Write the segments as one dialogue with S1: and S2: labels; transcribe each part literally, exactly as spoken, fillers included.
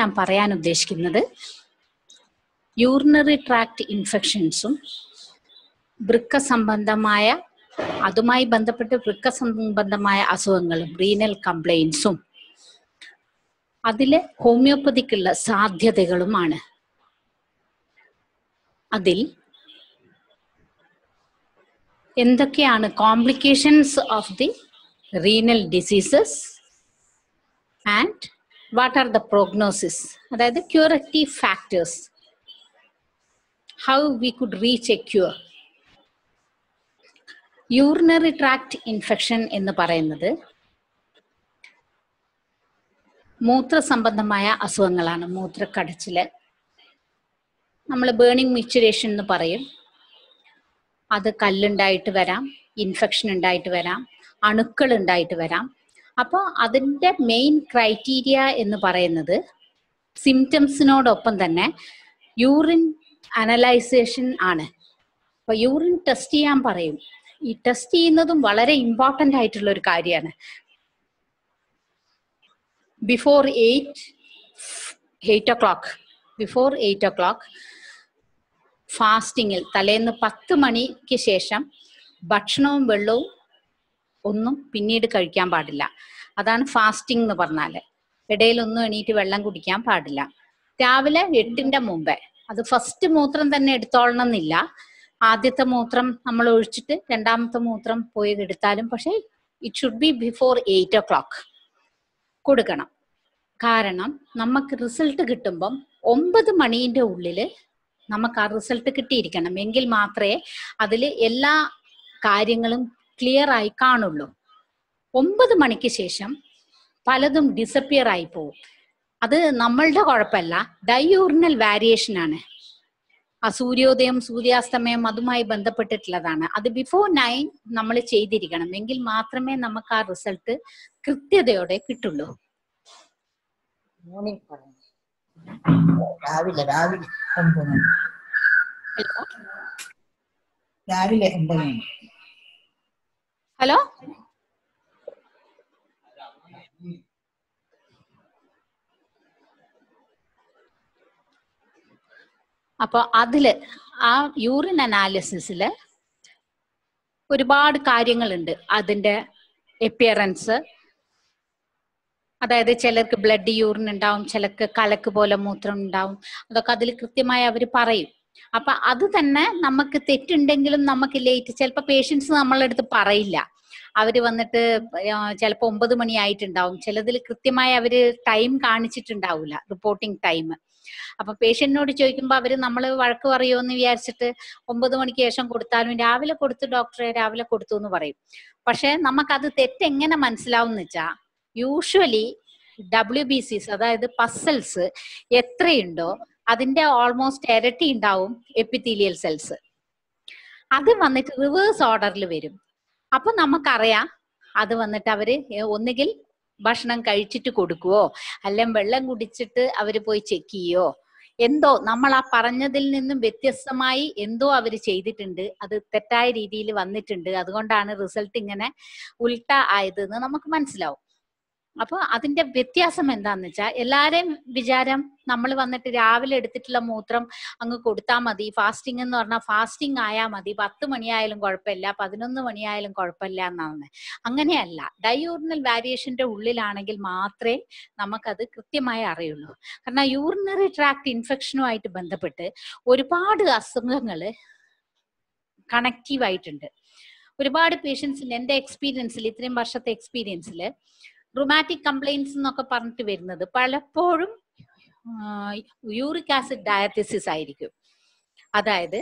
S1: ഞാൻ പറയാൻ ഉദ്ദേശിക്കുന്നത് യൂറിനറി ട്രാക്ട് ഇൻഫെക്ഷൻസും വൃക്ക സംബന്ധമായ അതുമായി ബന്ധപ്പെട്ട് വൃക്ക സംബന്ധമായ അസുഖങ്ങളും റീനൽ കംപ്ലയിൻസും അതിലെ ഹോമിയോപ്പതിക്കുള്ള സാധ്യതകളുമാണ്. അതിൽ എന്തൊക്കെയാണ് complications of the renal diseases and what are the prognosis, അതായത് curative factors, how we could reach a cure. Urinary tract infection എന്ന് പറയുന്നത് മൂത്ര സംബന്ധമായ അസുഖങ്ങളാണ്. മൂത്രക്കടച്ചില്, നമ്മൾ ബേണിംഗ് മിക്ചറേഷൻ എന്ന് പറയും. അത് കല്ലുണ്ടായിട്ട് വരാം, ഇൻഫെക്ഷൻ ഉണ്ടായിട്ട് വരാം, അണുക്കൾ ഉണ്ടായിട്ട് വരാം. അപ്പോൾ അതിൻ്റെ മെയിൻ ക്രൈറ്റീരിയ എന്ന് പറയുന്നത് സിംറ്റംസിനോടൊപ്പം തന്നെ യൂറിൻ അനലൈസേഷൻ ആണ്. അപ്പോൾ യൂറിൻ ടെസ്റ്റ് ചെയ്യാൻ പറയും. ഈ ടെസ്റ്റ് ചെയ്യുന്നതും വളരെ ഇമ്പോർട്ടൻ്റ് ആയിട്ടുള്ള ഒരു കാര്യമാണ്. Before eight eight o'clock before eight o'clock ഫാസ്റ്റിങ്ങിൽ തലേന്ന് പത്ത് മണിക്ക് ശേഷം ഭക്ഷണവും വെള്ളവും ഒന്നും പിന്നീട് കഴിക്കാൻ പാടില്ല. അതാണ് ഫാസ്റ്റിംഗ് എന്ന് പറഞ്ഞാൽ. ഇടയിലൊന്നും എണീറ്റ് വെള്ളം കുടിക്കാൻ പാടില്ല. രാവിലെ എട്ടിൻ്റെ മുമ്പേ, അത് ഫസ്റ്റ് മൂത്രം തന്നെ എടുത്തോളണം എന്നില്ല. ആദ്യത്തെ മൂത്രം നമ്മൾ ഒഴിച്ചിട്ട് രണ്ടാമത്തെ മൂത്രം പോയി എടുത്താലും, പക്ഷേ it should be before eight o'clock കൊടുക്കണം. കാരണം നമുക്ക് റിസൾട്ട് കിട്ടുമ്പം ഒമ്പത് മണീൻ്റെ ഉള്ളിൽ നമുക്ക് ആ റിസൾട്ട് കിട്ടിയിരിക്കണം. എങ്കിൽ മാത്രമേ അതിൽ എല്ലാ കാര്യങ്ങളും ക്ലിയർ ആയി കാണുള്ളൂ. ഒമ്പത് മണിക്ക് ശേഷം പലതും ഡിസപ്പിയർ ആയി പോകും. അത് നമ്മളുടെ കുഴപ്പമല്ല, ഡയൂറിനൽ വാരിയേഷൻ ആണ്. ആ സൂര്യോദയം സൂര്യാസ്തമയം അതുമായി ബന്ധപ്പെട്ടിട്ടുള്ളതാണ്. അത് ബിഫോർ നയൻ നമ്മൾ ചെയ്തിരിക്കണം. എങ്കിൽ മാത്രമേ നമുക്ക് ആ റിസൾട്ട് കൃത്യതയോടെ കിട്ടുള്ളൂ.
S2: രാവിലെ രാവിലെ ഒമ്പത് മണി രാവിലെ ഒമ്പത് മണി
S1: ഹലോ അപ്പൊ അതില് ആ യൂറിൻ അനാലിസിസില് ഒരുപാട് കാര്യങ്ങളുണ്ട്. അതിന്റെ എപ്പിയറൻസ്, അതായത് ചിലർക്ക് ബ്ലഡ് യൂറിൻ ഉണ്ടാവും, ചിലർക്ക് കലക്ക് പോലെ മൂത്രം ഉണ്ടാവും. അതൊക്കെ അതിൽ കൃത്യമായി അവർ പറയും. അപ്പൊ അത് തന്നെ നമുക്ക് തെറ്റുണ്ടെങ്കിലും നമുക്ക് ലേറ്റ്, ചിലപ്പോൾ പേഷ്യൻസ് നമ്മളെ അടുത്ത് പറയില്ല. അവര് വന്നിട്ട് ചിലപ്പോൾ ഒമ്പത് മണി ആയിട്ടുണ്ടാവും. ചിലതിൽ കൃത്യമായി അവര് ടൈം കാണിച്ചിട്ടുണ്ടാവില്ല, റിപ്പോർട്ടിംഗ് ടൈം. അപ്പൊ പേഷ്യന്റിനോട് ചോദിക്കുമ്പോൾ അവര് നമ്മള് വഴക്ക് പറയുമോ എന്ന് വിചാരിച്ചിട്ട് ഒമ്പത് മണിക്ക് ശേഷം കൊടുത്താലും രാവിലെ കൊടുത്തു ഡോക്ടറെ, രാവിലെ കൊടുത്തു എന്ന് പറയും. പക്ഷെ നമുക്കത് തെറ്റെങ്ങനെ മനസ്സിലാവും എന്ന് വെച്ചാൽ, യൂഷ്വലി ഡബ്ല്യു ബി സിസ് അതായത് പസൽസ് എത്രയുണ്ടോ അതിന്റെ ഓൾമോസ്റ്റ് ഇരട്ടി ഉണ്ടാവും എപ്പിത്തീലിയൽ സെൽസ്. അത് വന്നിട്ട് റിവേഴ്സ് ഓർഡറിൽ വരും. അപ്പൊ നമുക്കറിയാം അത് വന്നിട്ട് അവര് ഒന്നുകിൽ ഭക്ഷണം കഴിച്ചിട്ട് കൊടുക്കുവോ അല്ലെങ്കിൽ വെള്ളം കുടിച്ചിട്ട് അവര് പോയി ചെക്ക് ചെയ്യോ, എന്തോ നമ്മൾ ആ പറഞ്ഞതിൽ നിന്നും വ്യത്യസ്തമായി എന്തോ അവർ ചെയ്തിട്ടുണ്ട്. അത് തെറ്റായ രീതിയിൽ വന്നിട്ടുണ്ട്. അതുകൊണ്ടാണ് റിസൾട്ട് ഇങ്ങനെ ഉൾട്ട ആയതെന്ന് നമുക്ക് മനസ്സിലാവും. അപ്പൊ അതിന്റെ വ്യത്യാസം എന്താന്ന് വെച്ചാൽ, എല്ലാരെയും വിചാരം നമ്മൾ വന്നിട്ട് രാവിലെ എടുത്തിട്ടുള്ള മൂത്രം അങ്ങ് കൊടുത്താൽ മതി, ഫാസ്റ്റിംഗ് എന്ന് പറഞ്ഞാൽ ഫാസ്റ്റിംഗ് ആയാൽ മതി, പത്ത് മണിയായാലും കുഴപ്പമില്ല, പതിനൊന്ന് മണിയായാലും കുഴപ്പമില്ല എന്നാണ്. അങ്ങനെയല്ല. ഡയൂറിനൽ വാരിയേഷന്റെ ഉള്ളിലാണെങ്കിൽ മാത്രമേ നമുക്കത് കൃത്യമായി അറിയുള്ളൂ. കാരണം യൂറിനറി ട്രാക്ട് ഇൻഫെക്ഷനുമായിട്ട് ബന്ധപ്പെട്ട് ഒരുപാട് അസുഖങ്ങൾ കണക്റ്റീവ് ആയിട്ടുണ്ട്. ഒരുപാട് പേഷ്യൻസിന് എൻ്റെ എക്സ്പീരിയൻസിൽ, ഇത്രയും വർഷത്തെ എക്സ്പീരിയൻസിൽ റുമാറ്റിക് കംപ്ലയിൻസ് എന്നൊക്കെ പറഞ്ഞിട്ട് വരുന്നത് പലപ്പോഴും യൂറിക് ആസിഡ് ഡയത്തിസിസ് ആയിരിക്കും. അതായത്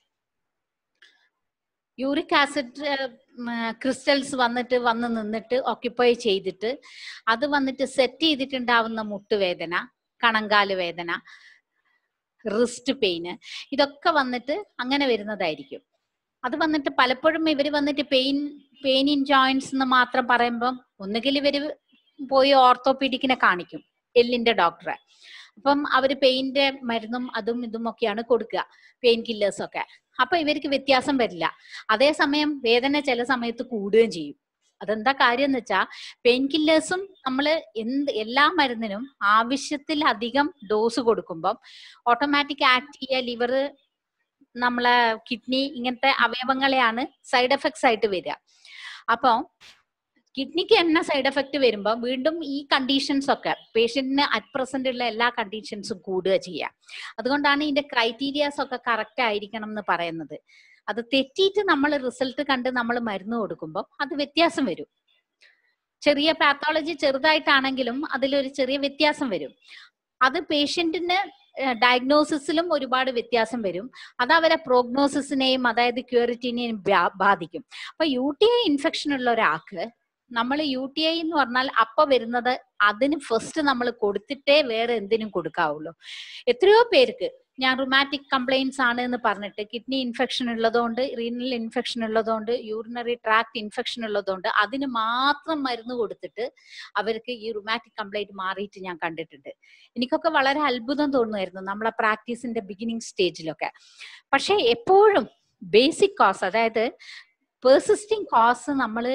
S1: യൂറിക് ആസിഡ് ക്രിസ്റ്റൽസ് വന്നിട്ട് വന്ന് നിന്നിട്ട് ഓക്യുപ്പൈ ചെയ്തിട്ട് അത് വന്നിട്ട് സെറ്റ് ചെയ്തിട്ടുണ്ടാവുന്ന മുട്ടുവേദന, കണങ്കാല് വേദന, റിസ്റ്റ് പെയിന്, ഇതൊക്കെ വന്നിട്ട് അങ്ങനെ വരുന്നതായിരിക്കും. അത് വന്നിട്ട് പലപ്പോഴും ഇവർ വന്നിട്ട് പെയിൻ പെയിൻ ഇൻ ജോയിന്റ്സ് എന്ന് മാത്രം പറയുമ്പം ഒന്നുകിൽ ഇവര് പോയി ഓർത്തോപീഡിക്കിനെ കാണിക്കും, എല്ലിന്റെ ഡോക്ടറെ. അപ്പം അവര് പെയിന്റെ മരുന്നും അതും ഇതും ഒക്കെയാണ് കൊടുക്കുക, പെയിൻ കില്ലേഴ്സ് ഒക്കെ. അപ്പൊ ഇവർക്ക് വ്യത്യാസം വരില്ല. അതേസമയം വേദന ചില സമയത്ത് കൂടുകയും ചെയ്യും. അതെന്താ കാര്യം എന്ന് വെച്ചാൽ പെയിൻ കില്ലേഴ്സും നമ്മൾ എന്ത് എല്ലാ മരുന്നിനും ആവശ്യത്തിലധികം ഡോസ് കൊടുക്കുമ്പം ഓട്ടോമാറ്റിക് ആക്ട് ചെയ്യുക ലിവർ, നമ്മളെ കിഡ്നി, ഇങ്ങനത്തെ അവയവങ്ങളെയാണ് സൈഡ് എഫക്ട്സ് ആയിട്ട് വരിക. അപ്പൊ കിഡ്നിക്ക് തന്നെ സൈഡ് എഫക്ട് വരുമ്പോൾ വീണ്ടും ഈ കണ്ടീഷൻസ് ഒക്കെ പേഷ്യന്റിന് അറ്റ് പ്രസന്റ് ഉള്ള എല്ലാ കണ്ടീഷൻസും കൂടുക ചെയ്യുക. അതുകൊണ്ടാണ് ഇതിന്റെ ക്രൈറ്റീരിയാസ് ഒക്കെ കറക്റ്റ് ആയിരിക്കണം എന്ന് പറയുന്നത്. അത് തെറ്റിയിട്ട് നമ്മൾ റിസൾട്ട് കണ്ട് നമ്മൾ മരുന്ന് കൊടുക്കുമ്പോൾ അത് വ്യത്യാസം വരും. ചെറിയ പാത്തോളജി ചെറുതായിട്ടാണെങ്കിലും അതിലൊരു ചെറിയ വ്യത്യാസം വരും. അത് പേഷ്യന്റിന് ഡയഗ്നോസിസിലും ഒരുപാട് വ്യത്യാസം വരും. അത് അവരെ പ്രോഗ്നോസിസിനെയും അതായത് ക്യൂറിറ്റിനെയും ബാധിക്കും. അപ്പൊ യു ടി ഐ ഇൻഫെക്ഷൻ ഉള്ള ഒരാൾക്ക് നമ്മൾ യു ടി ഐ എന്ന് പറഞ്ഞാൽ അപ്പൊ വരുന്നത് അതിന് ഫസ്റ്റ് നമ്മൾ കൊടുത്തിട്ടേ വേറെ എന്തിനും കൊടുക്കാവുള്ളൂ. എത്രയോ പേർക്ക് ഞാൻ റുമാറ്റിക് കംപ്ലൈൻസ് ആണ് എന്ന് പറഞ്ഞിട്ട് കിഡ്നി ഇൻഫെക്ഷൻ ഉള്ളതുകൊണ്ട്, റീനൽ ഇൻഫെക്ഷൻ ഉള്ളതുകൊണ്ട്, യൂറിനറി ട്രാക്ട് ഇൻഫെക്ഷൻ ഉള്ളതുകൊണ്ട് അതിന് മാത്രം മരുന്ന് കൊടുത്തിട്ട് അവർക്ക് ഈ റുമാറ്റിക് കംപ്ലൈന്റ് മാറിയിട്ട് ഞാൻ കണ്ടിട്ടുണ്ട്. എനിക്കൊക്കെ വളരെ അത്ഭുതം തോന്നുമായിരുന്നു നമ്മളെ പ്രാക്ടീസിന്റെ ബിഗിനിങ് സ്റ്റേജിലൊക്കെ. പക്ഷെ എപ്പോഴും ബേസിക് കോസ്, അതായത് പെർസിസ്റ്റിംഗ് കോസ് നമ്മൾ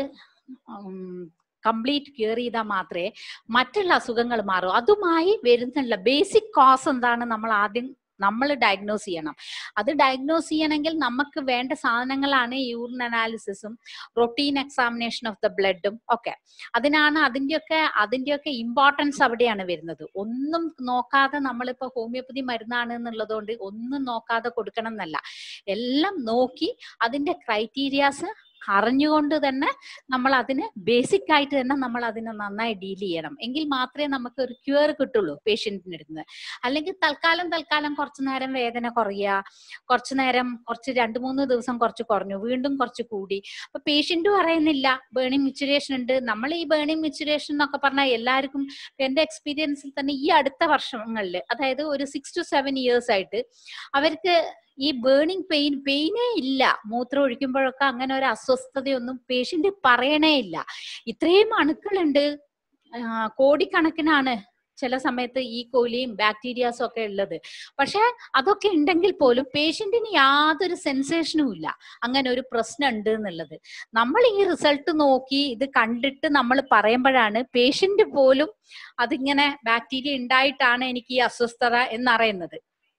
S1: കംപ്ലീറ്റ് ക്യൂർ ചെയ്താൽ മാത്രമേ മറ്റുള്ള അസുഖങ്ങൾ മാറും. അതുമായി വരുന്നുള്ള ബേസിക് കോസ് എന്താണ് നമ്മൾ ആദ്യം നമ്മൾ ഡയഗ്നോസ് ചെയ്യണം. അത് ഡയഗ്നോസ് ചെയ്യണമെങ്കിൽ നമുക്ക് വേണ്ട സാധനങ്ങളാണ് യൂറിൻ അനാലിസിസും റൊട്ടീൻ എക്സാമിനേഷൻ ഓഫ് ദ ബ്ലഡും ഒക്കെ. അതിനാണ് അതിൻ്റെയൊക്കെ അതിൻ്റെയൊക്കെ ഇമ്പോർട്ടൻസ് അവിടെയാണ് വരുന്നത്. ഒന്നും നോക്കാതെ നമ്മളിപ്പോ ഹോമിയോപ്പതി മരുന്നാണ് എന്നുള്ളതുകൊണ്ട് ഒന്നും നോക്കാതെ കൊടുക്കണം എന്നല്ല. എല്ലാം നോക്കി അതിന്റെ ക്രൈറ്റീരിയാസ് അറിഞ്ഞുകൊണ്ട് തന്നെ നമ്മൾ അതിന് ബേസിക് ആയിട്ട് തന്നെ നമ്മൾ അതിനെ നന്നായി ഡീൽ ചെയ്യണം. എങ്കിൽ മാത്രമേ നമുക്ക് ഒരു ക്യൂർ കിട്ടുള്ളൂ പേഷ്യന്റിന് അടുത്ത്. അല്ലെങ്കിൽ തൽക്കാലം തൽക്കാലം കുറച്ചു നേരം വേദന കുറയുക, കുറച്ചു നേരം കുറച്ച് രണ്ട് മൂന്ന് ദിവസം കുറച്ച് കുറഞ്ഞു, വീണ്ടും കുറച്ച് കൂടി. അപ്പൊ പേഷ്യന്റ് പറയുന്നില്ല ബേണിംഗ് മിച്ചുറേഷൻ ഉണ്ട്. നമ്മൾ ഈ ബേണിംഗ് മിച്ചുറേഷൻ എന്നൊക്കെ പറഞ്ഞാൽ എല്ലാവർക്കും എന്റെ എക്സ്പീരിയൻസിൽ തന്നെ ഈ അടുത്ത വർഷങ്ങളിൽ, അതായത് ഒരു സിക്സ് ടു സെവൻ ഇയേഴ്സ് ആയിട്ട് അവർക്ക് ഈ ബേണിംഗ് പെയിൻ പെയിനേ ഇല്ല. മൂത്രം ഒഴിക്കുമ്പോഴൊക്കെ അങ്ങനെ ഒരു അസ്വസ്ഥതയൊന്നും പേഷ്യന്റ് പറയണേ ഇല്ല. ഇത്രയും അണുക്കളുണ്ട്, കോടിക്കണക്കിനാണ് ചില സമയത്ത് ഈ കോലിയും ബാക്ടീരിയാസും ഒക്കെ ഉള്ളത്. പക്ഷെ അതൊക്കെ ഉണ്ടെങ്കിൽ പോലും പേഷ്യന്റിന് യാതൊരു സെൻസേഷനും ഇല്ല അങ്ങനെ ഒരു പ്രശ്നം ഉണ്ട് എന്നുള്ളത്. നമ്മൾ ഈ റിസൾട്ട് നോക്കി ഇത് കണ്ടിട്ട് നമ്മൾ പറയുമ്പോഴാണ് പേഷ്യന്റ് പോലും അതിങ്ങനെ ബാക്ടീരിയ ഉണ്ടായിട്ടാണ് എനിക്ക് ഈ അസ്വസ്ഥത എന്നറിയുന്നത്.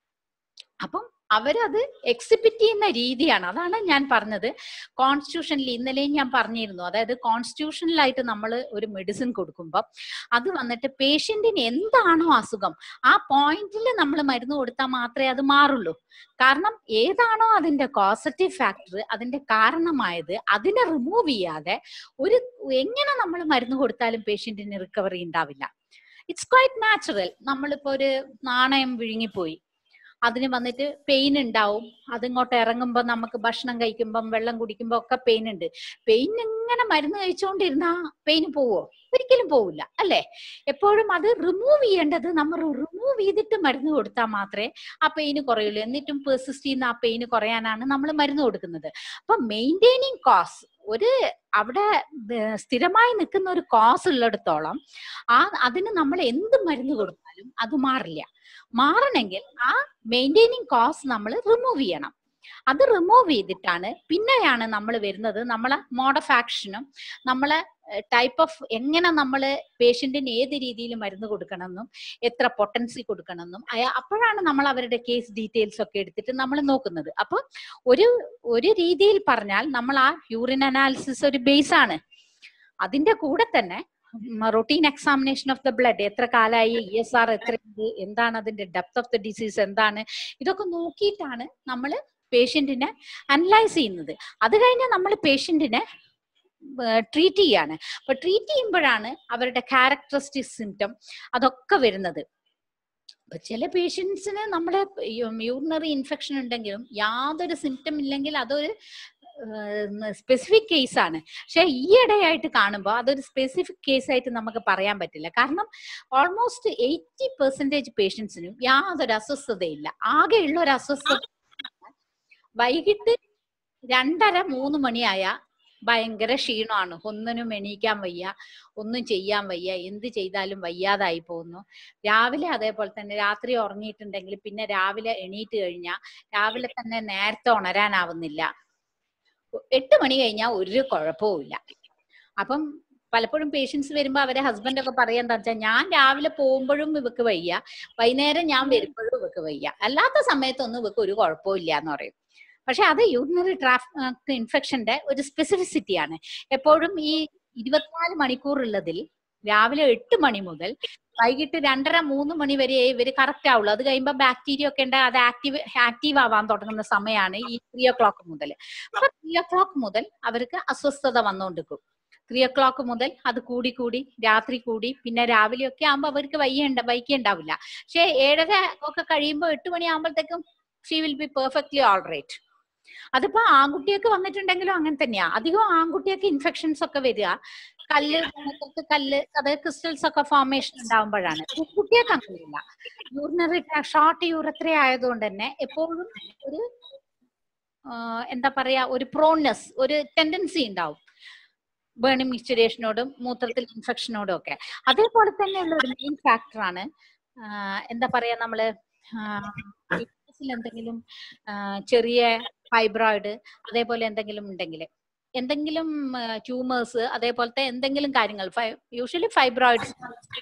S1: അപ്പം അവരത് എക്സിബിറ്റ് ചെയ്യുന്ന രീതിയാണ്. അതാണ് ഞാൻ പറഞ്ഞത് കോൺസ്റ്റിറ്റ്യൂഷനിൽ ഇന്നലെയും ഞാൻ പറഞ്ഞിരുന്നു. അതായത് കോൺസ്റ്റിറ്റ്യൂഷനിലായിട്ട് നമ്മൾ ഒരു മെഡിസിൻ കൊടുക്കുമ്പോൾ അത് വന്നിട്ട് പേഷ്യന്റിന് എന്താണോ അസുഖം ആ പോയിന്റിൽ നമ്മൾ മരുന്ന് കൊടുത്താൽ മാത്രമേ അത് മാറുള്ളൂ. കാരണം ഏതാണോ അതിന്റെ കോസറ്റീവ് ഫാക്ടർ, അതിന്റെ കാരണമായത്, അതിനെ റിമൂവ് ചെയ്യാതെ ഒരു എങ്ങനെ നമ്മൾ മരുന്ന് കൊടുത്താലും പേഷ്യന്റിന് റിക്കവറി ഉണ്ടാവില്ല. It's quite natural. നമ്മളിപ്പോ ഒരു നാണയം വിഴുങ്ങിപ്പോയി, അതിന് വന്നിട്ട് പെയിൻ ഉണ്ടാവും. അതിങ്ങോട്ട് ഇറങ്ങുമ്പോൾ നമുക്ക് ഭക്ഷണം കഴിക്കുമ്പം വെള്ളം കുടിക്കുമ്പോ ഒക്കെ പെയിൻ ഉണ്ട്. പെയിൻ ഇങ്ങനെ മരുന്ന് കഴിച്ചുകൊണ്ടിരുന്നാ പെയിന് പോവോ? ഒരിക്കലും പോവില്ല അല്ലെ? എപ്പോഴും അത് റിമൂവ് ചെയ്യേണ്ടത് നമ്മൾ റിമൂവ് ചെയ്തിട്ട് മരുന്ന് കൊടുത്താൽ മാത്രമേ ആ പെയിന് കുറയുള്ളൂ. എന്നിട്ടും പെർസിസ്റ്റ് ചെയ്യുന്ന ആ പെയിന് കുറയാനാണ് നമ്മൾ മരുന്ന് കൊടുക്കുന്നത്. അപ്പൊ മെയിൻറ്റെയിനിങ് കോസ്, ഒരു അവിടെ സ്ഥിരമായി നിൽക്കുന്ന ഒരു കോസ് ഉള്ളിടത്തോളം ആ അതിന് നമ്മൾ എന്ത് മരുന്ന് കൊടുത്താലും അത് മാറില്ല. മാറണമെങ്കിൽ ആ മെയിൻറ്റെയിനിങ് കോസ് നമ്മൾ റിമൂവ് ചെയ്യണം. അത് റിമൂവ് ചെയ്തിട്ടാണ് പിന്നെയാണ് നമ്മൾ വരുന്നത് നമ്മളെ മോഡ് ഓഫ് ആക്ഷനും നമ്മളെ ടൈപ്പ് ഓഫ് എങ്ങനെ നമ്മൾ പേഷ്യന്റിന് ഏത് രീതിയിൽ മരുന്ന് കൊടുക്കണമെന്നും എത്ര പൊട്ടൻസി കൊടുക്കണമെന്നും അപ്പോഴാണ് നമ്മൾ അവരുടെ കേസ് ഡീറ്റെയിൽസ് ഒക്കെ എടുത്തിട്ട് നമ്മൾ നോക്കുന്നത്. അപ്പൊ ഒരു ഒരു രീതിയിൽ പറഞ്ഞാൽ നമ്മൾ ആ യൂറിൻ അനാലിസിസ് ഒരു ബേസ് ആണ്. അതിന്റെ കൂടെ തന്നെ routine examination of the blood, എത്ര കാലമായി, ഇ എസ് ആർ എത്ര, എന്താണ് അതിന്റെ ഡെപ്ത് ഓഫ് ദ ഡിസീസ് എന്താണ്, ഇതൊക്കെ നോക്കിയിട്ടാണ് നമ്മൾ പേഷ്യന്റിനെ അനലൈസ് ചെയ്യുന്നത്. അത് കഴിഞ്ഞാൽ നമ്മൾ പേഷ്യന്റിനെ ട്രീറ്റ് ചെയ്യാണ്. അപ്പൊ ട്രീറ്റ് ചെയ്യുമ്പോഴാണ് അവരുടെ ക്യാരക്ടറിസ്റ്റിക് സിംറ്റം അതൊക്കെ വരുന്നത്. ചില പേഷ്യൻസിന് നമ്മുടെ യൂറിനറി ഇൻഫെക്ഷൻ ഉണ്ടെങ്കിലും യാതൊരു സിംറ്റം ഇല്ലെങ്കിൽ അതൊരു സ്പെസിഫിക് കേസ് ആണ്. പക്ഷെ ഈയിടെയായിട്ട് കാണുമ്പോൾ അതൊരു സ്പെസിഫിക് കേസ് ആയിട്ട് നമുക്ക് പറയാൻ പറ്റില്ല. കാരണം ഓൾമോസ്റ്റ് എയ്റ്റി പെർസെന്റേജ് പേഷ്യൻസിനും യാതൊരു അസ്വസ്ഥതയില്ല. ആകെയുള്ള ഒരു അസ്വസ്ഥത വൈകിട്ട് രണ്ടര മൂന്ന് മണിയായ ഭയങ്കര ക്ഷീണമാണ്, ഒന്നിനും എണീക്കാൻ വയ്യ, ഒന്നും ചെയ്യാൻ വയ്യ, എന്ത് ചെയ്താലും വയ്യാതായി പോകുന്നു. രാവിലെ അതേപോലെ തന്നെ രാത്രി ഉറങ്ങിയിട്ടുണ്ടെങ്കിൽ പിന്നെ രാവിലെ എണീറ്റ് കഴിഞ്ഞാൽ രാവിലെ തന്നെ നേരത്തെ ഉണരാനാവുന്നില്ല. എട്ട് മണി കഴിഞ്ഞാൽ ഒരു കുഴപ്പവും ഇല്ല. അപ്പം പലപ്പോഴും പേഷ്യൻസ് വരുമ്പോൾ അവരെ ഹസ്ബൻഡ് ഒക്കെ പറയാൻ എന്താ വെച്ചാൽ ഞാൻ രാവിലെ പോകുമ്പോഴും ഇവക്ക് വയ്യ, വൈകുന്നേരം ഞാൻ വരുമ്പോഴും ഇവക്ക് വയ്യ, അല്ലാത്ത സമയത്തൊന്നും ഇവക്ക് ഒരു കുഴപ്പമില്ല എന്ന് പറയും. പക്ഷെ അത് യൂറിനറി ട്രാക്ട് ഇൻഫെക്ഷന്റെ ഒരു സ്പെസിഫിസിറ്റിയാണ്. എപ്പോഴും ഈ ഇരുപത്തിനാല് മണിക്കൂർ ഉള്ളതിൽ രാവിലെ എട്ട് മണി മുതൽ വൈകിട്ട് രണ്ടര മൂന്ന് മണി വരെ ഇവര് കറക്റ്റ് ആവുള്ളൂ. അത് കഴിയുമ്പോൾ ബാക്ടീരിയ ഒക്കെ ഉണ്ട്, അത് ആക്റ്റീവ് ആക്റ്റീവ് ആവാൻ തുടങ്ങുന്ന സമയമാണ് ഈ ത്രീ ഒ ക്ലോക്ക് മുതൽ. അപ്പൊ ത്രീ ഒ ക്ലോക്ക് മുതൽ അവർക്ക് അസ്വസ്ഥത വന്നുകൊണ്ടിരിക്കും. ത്രീ ഒ ക്ലോക്ക് മുതൽ അത് കൂടി കൂടി രാത്രി കൂടി പിന്നെ രാവിലെ ഒക്കെ ആകുമ്പോൾ അവർക്ക് വയ്യണ്ട വൈക്കുണ്ടാവില്ല. പക്ഷെ ഏഴര ഒക്കെ കഴിയുമ്പോൾ എട്ട് മണി ആകുമ്പോഴത്തേക്കും she will be perfectly all right. അതിപ്പോ ആൺകുട്ടിയൊക്കെ വന്നിട്ടുണ്ടെങ്കിലും അങ്ങനെ തന്നെയാ. അധികം ആൺകുട്ടിയൊക്കെ ഇൻഫെക്ഷൻസ് ഒക്കെ വരിക കല്ല് കല്ല് അതായത് ക്രിസ്റ്റൽസ് ഒക്കെ ഫോർമേഷൻ ഉണ്ടാവുമ്പോഴാണ്. കുട്ടിയൊക്കെ അങ്ങനെയില്ല. യൂറിനറി ഷോർട്ട് യൂറത്ര ആയതുകൊണ്ട് തന്നെ എപ്പോഴും ഒരു എന്താ പറയാ ഒരു പ്രോൺനെസ്, ഒരു ടെൻഡൻസി ഉണ്ടാവും ബേണിംഗ് മിക്സ്ചറേഷനോടും മൂത്രത്തിൽ ഇൻഫെക്ഷനോടും ഒക്കെ. അതേപോലെ തന്നെയുള്ള ഒരു മെയിൻ ഫാക്ടറാണ് എന്താ പറയാ നമ്മള് എന്തെങ്കിലും ചെറിയ ഫൈബ്രോയിഡ് അതേപോലെ എന്തെങ്കിലും ഉണ്ടെങ്കിൽ, എന്തെങ്കിലും ട്യൂമേഴ്സ് അതേപോലത്തെ എന്തെങ്കിലും കാര്യങ്ങൾ, യൂഷ്വലി ഫൈബ്രോയിഡ്സ്,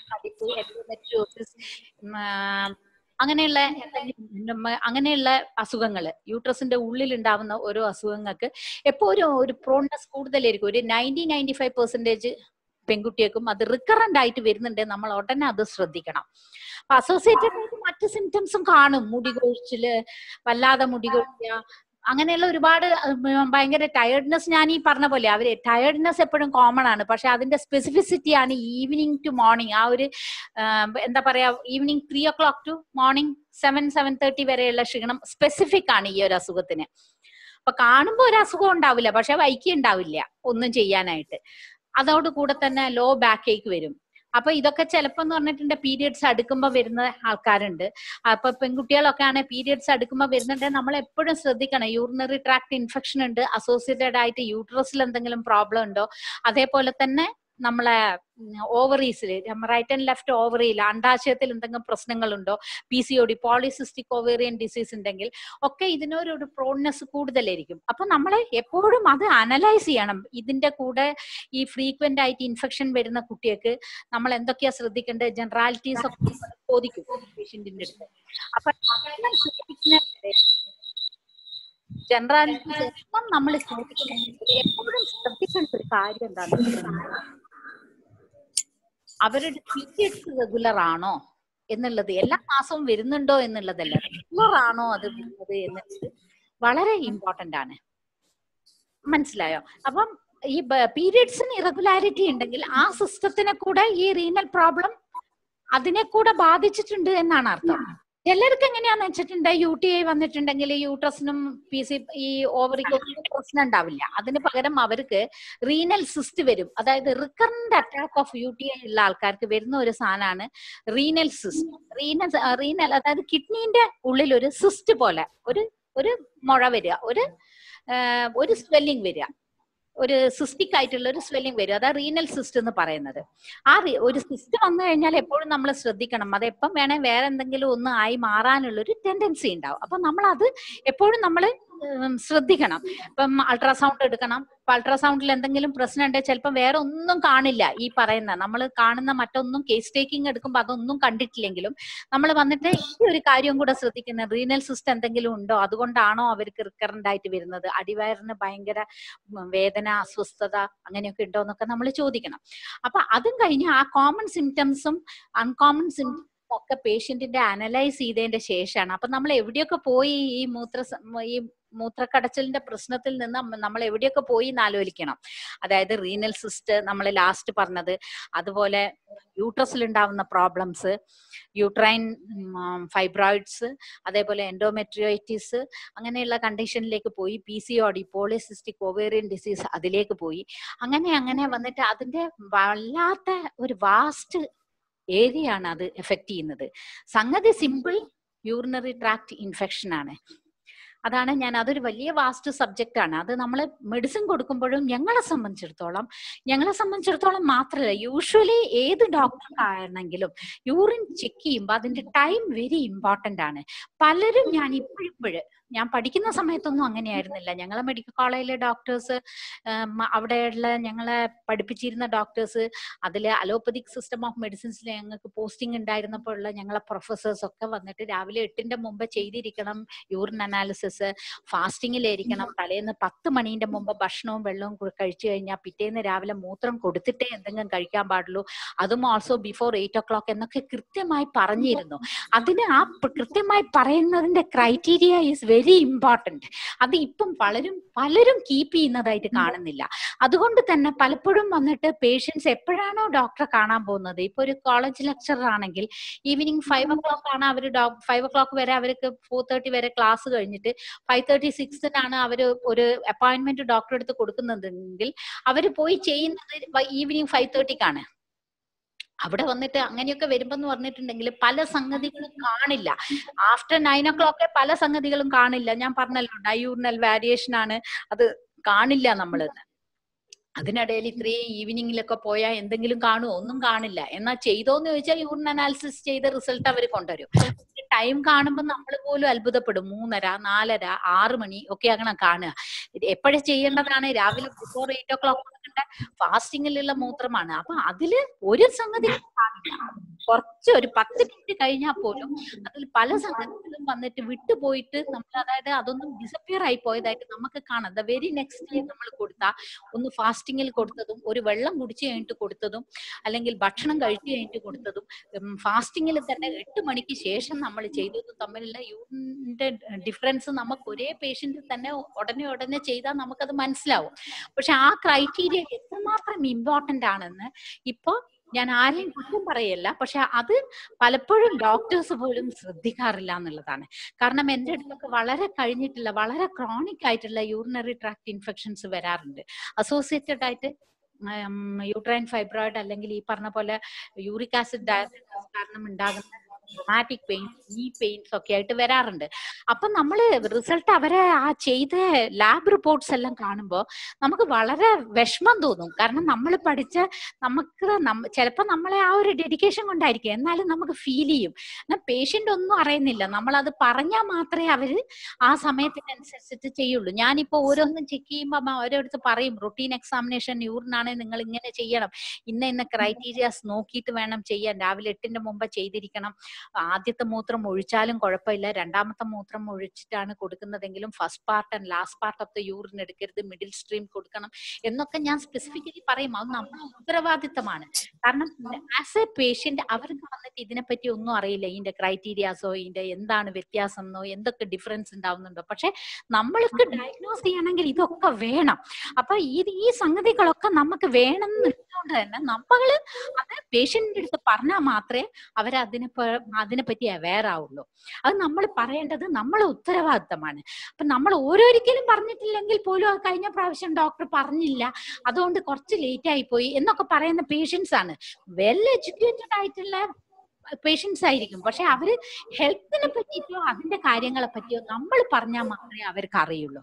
S1: അങ്ങനെയുള്ള അങ്ങനെയുള്ള അസുഖങ്ങൾ, യൂട്രസിന്റെ ഉള്ളിൽ ഉണ്ടാവുന്ന ഓരോ അസുഖങ്ങൾക്ക് എപ്പോഴും ഒരു പ്രോൺനെസ് കൂടുതലായിരിക്കും. ഒരു നയൻറ്റി നയൻറ്റി ഫൈവ് പെർസെന്റേജ് പെൺകുട്ടികൾക്കും അത് റിക്കറന്റ് ആയിട്ട് വരുന്നുണ്ട്. നമ്മൾ ഉടനെ അത് ശ്രദ്ധിക്കണം. അപ്പൊ അസോസിയേറ്റഡ് ആയിട്ട് മറ്റ് സിംറ്റംസും കാണും. മുടി കൊഴിച്ചില്, വല്ലാതെ മുടി കൊഴിക്കുക, അങ്ങനെയുള്ള ഒരുപാട് ഭയങ്കര ടയർഡ്നെസ്. ഞാൻ ഈ പറഞ്ഞ പോലെ അവര് ടയർഡ്നെസ് എപ്പോഴും കോമൺ ആണ്. പക്ഷെ അതിന്റെ സ്പെസിഫിസിറ്റി ആണ് ഈവനിങ് ടു മോർണിംഗ്. ആ ഒരു എന്താ പറയാ evening three o'clock to morning seven seven thirty വരെയുള്ള ക്ഷീണം സ്പെസിഫിക് ആണ് ഈ ഒരു അസുഖത്തിന്. അപ്പൊ കാണുമ്പോൾ ഒരു അസുഖം ഉണ്ടാവില്ല, പക്ഷെ വൈക്കി ഉണ്ടാവില്ല ഒന്നും ചെയ്യാനായിട്ട്. അതോട് കൂടെ തന്നെ ലോ ബാക്ക് ഏക്ക് വരും. അപ്പൊ ഇതൊക്കെ ചിലപ്പോ എന്ന് പറഞ്ഞിട്ടുണ്ട് പീരിയഡ്സ് അടുക്കുമ്പോൾ വരുന്ന ആൾക്കാരുണ്ട്. അപ്പൊ പെൺകുട്ടികളൊക്കെ ആണെങ്കിൽ പീരിയഡ്സ് അടുക്കുമ്പോൾ വരുന്നുണ്ടെങ്കിൽ നമ്മൾ എപ്പോഴും ശ്രദ്ധിക്കണം. യൂറിനറി ട്രാക്ട് ഇൻഫെക്ഷൻ ഉണ്ട്, അസോസിയേറ്റഡ് ആയിട്ട് യൂട്രസിൽ എന്തെങ്കിലും പ്രോബ്ലം ഉണ്ടോ, അതേപോലെ തന്നെ നമ്മളെ ഓവറീസിൽ റൈറ്റ് ആൻഡ് ലെഫ്റ്റ് ഓവറിയിൽ അണ്ടാശയത്തിൽ എന്തെങ്കിലും പ്രശ്നങ്ങളുണ്ടോ, P C O D polycystic ovarian disease ഉണ്ടെങ്കിൽ ഒക്കെ ഇതിനൊരു പ്രോൺനെസ് കൂടുതലായിരിക്കും. അപ്പൊ നമ്മൾ എപ്പോഴും അത് അനലൈസ് ചെയ്യണം. ഇതിന്റെ കൂടെ ഈ ഫ്രീക്വന്റ് ആയിട്ട് ഇൻഫെക്ഷൻ വരുന്ന കുട്ടികൾക്ക് നമ്മൾ എന്തൊക്കെയാ ശ്രദ്ധിക്കേണ്ടത്, ജനറാലിറ്റീസ് ഒക്കെ ചോദിക്കും പേഷ്യന്റിന്റെ അടുത്ത്. അപ്പൊ ജനറാലിറ്റീസ് എല്ലാം നമ്മൾ ചോദിക്കുന്നത് എപ്പോഴും ശ്രദ്ധിക്കേണ്ട ഒരു കാര്യം എന്താണ്, അവരുടെ പീരിയഡ്സ് റെഗുലർ ആണോ എന്നുള്ളത്, എല്ലാ മാസവും വരുന്നുണ്ടോ എന്നുള്ളതല്ല, റെഗുലർ ആണോ അത് വരുന്നത് എന്നുള്ളത് വളരെ ഇമ്പോർട്ടന്റ് ആണ്. മനസ്സിലായോ? അപ്പം ഈ പീരിയഡ്സിന് ഇറഗുലാരിറ്റി ഉണ്ടെങ്കിൽ ആ സിസ്റ്റത്തിനെ കൂടെ ഈ റീനൽ പ്രോബ്ലം അതിനെ കൂടെ ബാധിച്ചിട്ടുണ്ട് എന്നാണ് അർത്ഥം. ചിലർക്ക് എങ്ങനെയാന്ന് വെച്ചിട്ടുണ്ട് യു ടി ഐ വന്നിട്ടുണ്ടെങ്കിൽ യൂട്രസിനും പി സി ഈ ഓവറിക്കും പ്രശ്നം ഉണ്ടാവില്ല. അതിന് പകരം അവർക്ക് റീനൽ സിസ്റ്റ് വരും. അതായത് recurrent attack of U T I ഉള്ള ആൾക്കാർക്ക് വരുന്ന ഒരു സാധനമാണ് റീനൽ സിസ്റ്റ്. റീനൽ റീനൽ അതായത് കിഡ്നീന്റെ ഉള്ളിൽ ഒരു സിസ്റ്റ് പോലെ ഒരു ഒരു മുഴ വരിക, ഒരു ഒരു സ്വെല്ലിംഗ് വരിക, ഒരു സിസ്റ്റിക് ആയിട്ടുള്ള ഒരു സ്വെല്ലിംഗ് വരും. അതാ റീനൽ സിസ്റ്റ് എന്ന് പറയുന്നത്. ആ ഒരു സിസ്റ്റ് വന്നു കഴിഞ്ഞാൽ എപ്പോഴും നമ്മൾ ശ്രദ്ധിക്കണം. അത് എപ്പം വേണേ വേറെ എന്തെങ്കിലും ഒന്ന് ആയി മാറാനുള്ള ഒരു ടെൻഡൻസി ഉണ്ടാവും. അപ്പൊ നമ്മൾ അത് എപ്പോഴും നമ്മൾ ശ്രദ്ധിക്കണം. ഇപ്പം അൾട്രാസൗണ്ട് എടുക്കണം. അപ്പൊ അൾട്രാസൗണ്ടിൽ എന്തെങ്കിലും പ്രശ്നം ഉണ്ടെങ്കിൽ ചിലപ്പോൾ വേറെ ഒന്നും കാണില്ല. ഈ പറയുന്ന നമ്മൾ കാണുന്ന മറ്റൊന്നും കേസ് ടേക്കിംഗ് എടുക്കുമ്പോൾ അതൊന്നും കണ്ടിട്ടില്ലെങ്കിലും നമ്മൾ വന്നിട്ട് ഈ ഒരു കാര്യം കൂടെ ശ്രദ്ധിക്കുന്നത്, റീനൽ സിസ്റ്റ് എന്തെങ്കിലും ഉണ്ടോ, അതുകൊണ്ടാണോ അവർക്ക് റിക്കറന്റ് ആയിട്ട് വരുന്നത്, അടിവയറിന് ഭയങ്കര വേദന, അസ്വസ്ഥത അങ്ങനെയൊക്കെ ഉണ്ടോ എന്നൊക്കെ നമ്മൾ ചോദിക്കണം. അപ്പൊ അതും കഴിഞ്ഞ് ആ കോമൺ സിംറ്റംസും അൺകോമൺ സിംറ്റംസും ഒക്കെ പേഷ്യന്റിന്റെ അനലൈസ് ചെയ്തതിന്റെ ശേഷമാണ്. അപ്പൊ നമ്മൾ എവിടെയൊക്കെ പോയി ഈ മൂത്ര ഈ മൂത്രക്കടച്ചിലിന്റെ പ്രശ്നത്തിൽ നിന്ന് നമ്മൾ എവിടെയൊക്കെ പോയി എന്ന് ആലോചിക്കണം. അതായത് റീനൽ സിസ്റ്റ് നമ്മൾ ലാസ്റ്റ് പറഞ്ഞത്, അതുപോലെ യൂട്രസിൽ ഉണ്ടാവുന്ന പ്രോബ്ലംസ്, യൂട്രൈൻ ഫൈബ്രോയിഡ്സ്, അതേപോലെ എൻഡോമെട്രിയോയിറ്റിസ്, അങ്ങനെയുള്ള കണ്ടീഷനിലേക്ക് പോയി, P C O D polycystic ovarian disease അതിലേക്ക് പോയി. അങ്ങനെ അങ്ങനെ വന്നിട്ട് അതിന്റെ വല്ലാത്ത ഒരു വാസ്റ്റ് ഏരിയ ആണ് അത് എഫക്ട് ചെയ്യുന്നത്. സംഗതി സിമ്പിൾ, യൂറിനറി ട്രാക്ട് ഇൻഫെക്ഷൻ ആണ്. അതാണ് ഞാൻ അതൊരു വലിയ വാസ്റ്റ് സബ്ജക്റ്റ് ആണ്. അത് നമ്മൾ മെഡിസിൻ കൊടുക്കുമ്പോഴും ഞങ്ങളെ സംബന്ധിച്ചിടത്തോളം ഞങ്ങളെ സംബന്ധിച്ചിടത്തോളം മാത്രമല്ല, യൂഷ്വലി ഏത് ഡോക്ടർക്കാണെങ്കിലും യൂറിൻ ചെക്ക് ചെയ്യുമ്പോൾ അതിന്റെ ടൈം വെരി ഇമ്പോർട്ടന്റ് ആണ്. പലരും ഞാൻ ഇപ്പോഴിപ്പോഴ് ഞാൻ പഠിക്കുന്ന സമയത്തൊന്നും അങ്ങനെയായിരുന്നില്ല. ഞങ്ങളെ മെഡിക്കൽ കോളേജിലെ ഡോക്ടേഴ്സ്, അവിടെയുള്ള ഞങ്ങളെ പഠിപ്പിച്ചിരുന്ന ഡോക്ടേഴ്സ്, അതിൽ അലോപ്പതിക് സിസ്റ്റം ഓഫ് മെഡിസിൻസിൽ ഞങ്ങൾക്ക് പോസ്റ്റിംഗ് ഉണ്ടായിരുന്നപ്പോൾ ഉള്ള ഞങ്ങളെ പ്രൊഫസേഴ്സ് ഒക്കെ വന്നിട്ട് രാവിലെ എട്ടിന്റെ മുമ്പ് ചെയ്തിരിക്കണം യൂറിൻ അനാലിസിസ്, ഫാസ്റ്റിങ്ങിലായിരിക്കണം, തലേന്ന് പത്ത് മണീന്റെ മുമ്പ് ഭക്ഷണവും വെള്ളവും കഴിച്ചു കഴിഞ്ഞാൽ പിറ്റേന്ന് രാവിലെ മൂത്രം കൊടുത്തിട്ടേ എന്തെങ്കിലും കഴിക്കാൻ പാടുള്ളൂ, അതും also before eight o'clock എന്നൊക്കെ കൃത്യമായി പറഞ്ഞിരുന്നു. അതിന് ആ കൃത്യമായി പറയുന്നതിന്റെ ക്രൈറ്റീരിയ ഈസ് വെരി ഇമ്പോർട്ടന്റ്. അത് ഇപ്പം പലരും പലരും കീപ്പ് ചെയ്യുന്നതായിട്ട് കാണുന്നില്ല. അതുകൊണ്ട് തന്നെ പലപ്പോഴും വന്നിട്ട് പേഷ്യൻസ് എപ്പോഴാണോ ഡോക്ടറെ കാണാൻ പോകുന്നത്, ഇപ്പൊ ഒരു കോളേജ് ലെക്ചറർ ആണെങ്കിൽ ഈവനിങ് ഫൈവ് ഒ ക്ലോക്ക് ആണ് അവർ ഫൈവ് ഒ ക്ലോക്ക് വരെ അവർക്ക് ഫോർ തേർട്ടി വരെ ക്ലാസ് കഴിഞ്ഞിട്ട് ഫൈവ് തേർട്ടി സിക്സിനാണ് അവർ ഒരു അപ്പോയിന്റ്മെന്റ് ഡോക്ടറെ അടുത്ത് കൊടുക്കുന്നതെങ്കിൽ അവർ പോയി ചെയ്യുന്നത് ഈവനിങ് ഫൈവ് തേർട്ടിക്കാണ്. അവിടെ വന്നിട്ട് അങ്ങനെയൊക്കെ വരുമ്പെന്ന് പറഞ്ഞിട്ടുണ്ടെങ്കിൽ പല സംഗതികളും കാണില്ല. ആഫ്റ്റർ നയൻ ഒ ക്ലോക്ക് പല സംഗതികളും കാണില്ല. ഞാൻ പറഞ്ഞല്ലോ, ഡയൂറിനൽ വാരിയേഷൻ ആണ്, അത് കാണില്ല നമ്മള്. അതിനിടയിൽ ഇത്രയും ഈവനിങ്ങിലൊക്കെ പോയാൽ എന്തെങ്കിലും കാണുമോ? ഒന്നും കാണില്ല. എന്നാൽ ചെയ്തോന്ന് ചോദിച്ചാൽ യൂറിൻ അനാലിസിസ് ചെയ്ത റിസൾട്ട് അവർ കൊണ്ടുവരും. ടൈം കാണുമ്പോൾ നമ്മൾ പോലും അത്ഭുതപ്പെടും. മൂന്നര, നാലര, ആറ് മണി ഒക്കെ അങ്ങനെ കാണുക. എപ്പോഴും ചെയ്യേണ്ടതാണ് രാവിലെ ബിഫോർ എയ്റ്റ് ഒ ക്ലോക്ക് കൊടുക്കേണ്ട ഫാസ്റ്റിങ്ങിലുള്ള മൂത്രമാണ്. അപ്പൊ അതില് ഒരു സംഗതി കാണില്ല. കുറച്ച് ഒരു പത്ത് മിനിറ്റ് കഴിഞ്ഞാൽ പോലും അതിൽ പല സംഗതികളും വന്നിട്ട് വിട്ടുപോയിട്ട് നമ്മൾ, അതായത് അതൊന്നും ഡിസപ്പിയർ ആയി പോയതായിട്ട് നമുക്ക് കാണാം. ദ വെരി നെക്സ്റ്റ് ഡേ നമ്മൾ കൊടുത്ത ഒന്ന് ഫാസ്റ്റിങ്ങിൽ കൊടുത്തതും ഒരു വെള്ളം കുടിച്ചു കഴിഞ്ഞിട്ട് കൊടുത്തതും അല്ലെങ്കിൽ ഭക്ഷണം കഴിച്ചു കഴിഞ്ഞിട്ട് കൊടുത്തതും ഫാസ്റ്റിങ്ങിൽ തന്നെ എട്ട് മണിക്ക് ശേഷം നമ്മൾ ചെയ്തതും തമ്മിലുള്ള യൂറിന്റെ ഡിഫറൻസ് നമുക്ക് ഒരേ പേഷ്യന്റിൽ തന്നെ ഉടനെ ഉടനെ ചെയ്താൽ നമുക്കത് മനസ്സിലാവും. പക്ഷെ ആ ക്രൈറ്റീരിയ എത്രമാത്രം ഇമ്പോർട്ടന്റ് ആണെന്ന് ഇപ്പൊ ഞാൻ ആരെയും കുറ്റം പറയല്ല, പക്ഷെ അത് പലപ്പോഴും ഡോക്ടേഴ്സ് പോലും ശ്രദ്ധിക്കാറില്ല എന്നുള്ളതാണ്. കാരണം എന്റെ അടുത്തൊക്കെ വളരെ കഴിഞ്ഞിട്ടുള്ള വളരെ ക്രോണിക് ആയിട്ടുള്ള യൂറിനറി ട്രാക്ട് ഇൻഫെക്ഷൻസ് വരാറുണ്ട്. അസോസിയേറ്റഡ് ആയിട്ട് യൂട്രൈൻ ഫൈബ്രോയിഡ് അല്ലെങ്കിൽ ഈ പറഞ്ഞ പോലെ യൂറിക് ആസിഡ് ഡയറക്ടസ് കാരണം ഉണ്ടാകുന്ന റൊമാറ്റിക് പെയിൻസ്, നീ പെയിൻസ് ഒക്കെ ആയിട്ട് വരാറുണ്ട്. അപ്പൊ നമ്മള് റിസൾട്ട് അവരെ ആ ചെയ്ത ലാബ് റിപ്പോർട്ട്സ് എല്ലാം കാണുമ്പോൾ നമുക്ക് വളരെ വിഷമം തോന്നും. കാരണം നമ്മൾ പഠിച്ച നമുക്ക് ചിലപ്പോൾ നമ്മളെ ആ ഒരു ഡെഡിക്കേഷൻ കൊണ്ടായിരിക്കും, എന്നാലും നമുക്ക് ഫീൽ ചെയ്യും. എന്നാൽ പേഷ്യന്റ് ഒന്നും അറിയുന്നില്ല, നമ്മളത് പറഞ്ഞാൽ മാത്രമേ അവര് ആ സമയത്തിനനുസരിച്ചിട്ട് ചെയ്യുള്ളൂ. ഞാനിപ്പോ ഓരോന്നും ചെക്ക് ചെയ്യുമ്പോൾ ഓരോരുത്തർ പറയും റൊട്ടീൻ എക്സാമിനേഷൻ യൂറിൻ ആണെങ്കിൽ നിങ്ങൾ ഇങ്ങനെ ചെയ്യണം, ഇന്ന ഇന്ന ക്രൈറ്റീരിയാസ് നോക്കിയിട്ട് വേണം ചെയ്യാൻ, രാവിലെ എട്ടിന്റെ മുമ്പ് ചെയ്തിരിക്കണം, ആദ്യത്തെ മൂത്രം ഒഴിച്ചാലും കുഴപ്പമില്ല, രണ്ടാമത്തെ മൂത്രം ഒഴിച്ചിട്ടാണ് കൊടുക്കുന്നതെങ്കിലും first part and last part of the urine എടുക്കരുത്, മിഡിൽ സ്ട്രീം കൊടുക്കണം എന്നൊക്കെ ഞാൻ സ്പെസിഫിക്കലി പറയും. അത് നമ്മുടെ ഉത്തരവാദിത്തമാണ്. കാരണം ആസ് എ പേഷ്യന്റ് അവർക്ക് വന്നിട്ട് ഇതിനെപ്പറ്റി ഒന്നും അറിയില്ല, ഇതിന്റെ ക്രൈറ്റീരിയാസോ ഇതിന്റെ എന്താണ് വ്യത്യാസം എന്നോ എന്തൊക്കെ ഡിഫറൻസ് ഉണ്ടാവുന്നുണ്ടോ. പക്ഷെ നമ്മൾക്ക് ഡയഗ്നോസ് ചെയ്യണമെങ്കിൽ ഇതൊക്കെ വേണം. അപ്പൊ ഈ ഈ സംഗതികളൊക്കെ നമുക്ക് വേണം എന്നുള്ളതുകൊണ്ട് തന്നെ നമ്മള് അത് പേഷ്യന്റിന്റെ അടുത്ത് പറഞ്ഞാൽ മാത്രമേ അവരതിനെ അതിനെപ്പറ്റി അവെയർ ആവുള്ളൂ. അത് നമ്മൾ പറയേണ്ടത് നമ്മളെ ഉത്തരവാദിത്തമാണ്. അപ്പൊ നമ്മൾ ഓരോരിക്കലും പറഞ്ഞിട്ടില്ലെങ്കിൽ പോലും കഴിഞ്ഞ പ്രാവശ്യം ഡോക്ടർ പറഞ്ഞില്ല, അതുകൊണ്ട് കുറച്ച് ലേറ്റ് ആയി പോയി എന്നൊക്കെ പറയുന്ന പേഷ്യൻസ് ആണ്. വെൽ എഡ്യൂക്കേറ്റഡ് ആയിട്ടുള്ള പേഷ്യൻസ് ആയിരിക്കും, പക്ഷെ അവര് ഹെൽത്തിനെ പറ്റിയിട്ടോ അതിന്റെ കാര്യങ്ങളെ പറ്റിയോ നമ്മൾ പറഞ്ഞാൽ മാത്രമേ അവർക്ക് അറിയുള്ളൂ.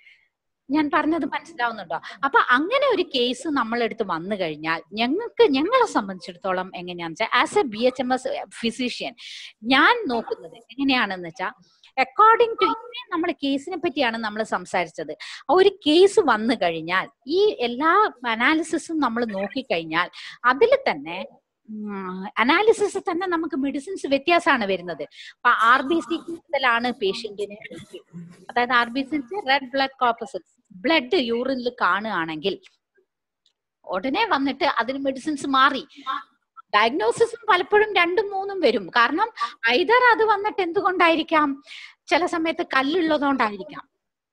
S1: ഞാൻ പറഞ്ഞത് മനസ്സിലാവുന്നുണ്ടോ? അപ്പൊ അങ്ങനെ ഒരു കേസ് നമ്മളെടുത്ത് വന്നു കഴിഞ്ഞാൽ ഞങ്ങൾക്ക് ഞങ്ങളെ സംബന്ധിച്ചിടത്തോളം എങ്ങനെയാണെന്ന് വെച്ചാൽ as a B H M S physician ഞാൻ നോക്കുന്നത് എങ്ങനെയാണെന്ന് വെച്ചാൽ അക്കോർഡിംഗ് ടു ഇത്രയും നമ്മൾ കേസിനെ പറ്റിയാണ് നമ്മൾ സംസാരിച്ചത്. ഒരു കേസ് വന്നു കഴിഞ്ഞാൽ ഈ എല്ലാ അനാലിസിസും നമ്മൾ നോക്കിക്കഴിഞ്ഞാൽ അതിൽ തന്നെ അനാലിസിസ് തന്നെ നമുക്ക് മെഡിസിൻസ് വ്യത്യാസമാണ് വരുന്നത്. അപ്പൊ ആർ ബി സി കൂടുതലാണ് പേഷ്യന്റിന്, അതായത് R B C red blood corpuscles blood യൂറിനിൽ കാണുകയാണെങ്കിൽ ഉടനെ വന്നിട്ട് അതിന് മെഡിസിൻസ് മാറി. ഡയഗ്നോസിസും പലപ്പോഴും രണ്ടും മൂന്നും വരും. കാരണം ഐദർ അത് വന്നിട്ട് എന്തുകൊണ്ടായിരിക്കാം, ചില സമയത്ത് കല്ലുള്ളതുകൊണ്ടായിരിക്കാം,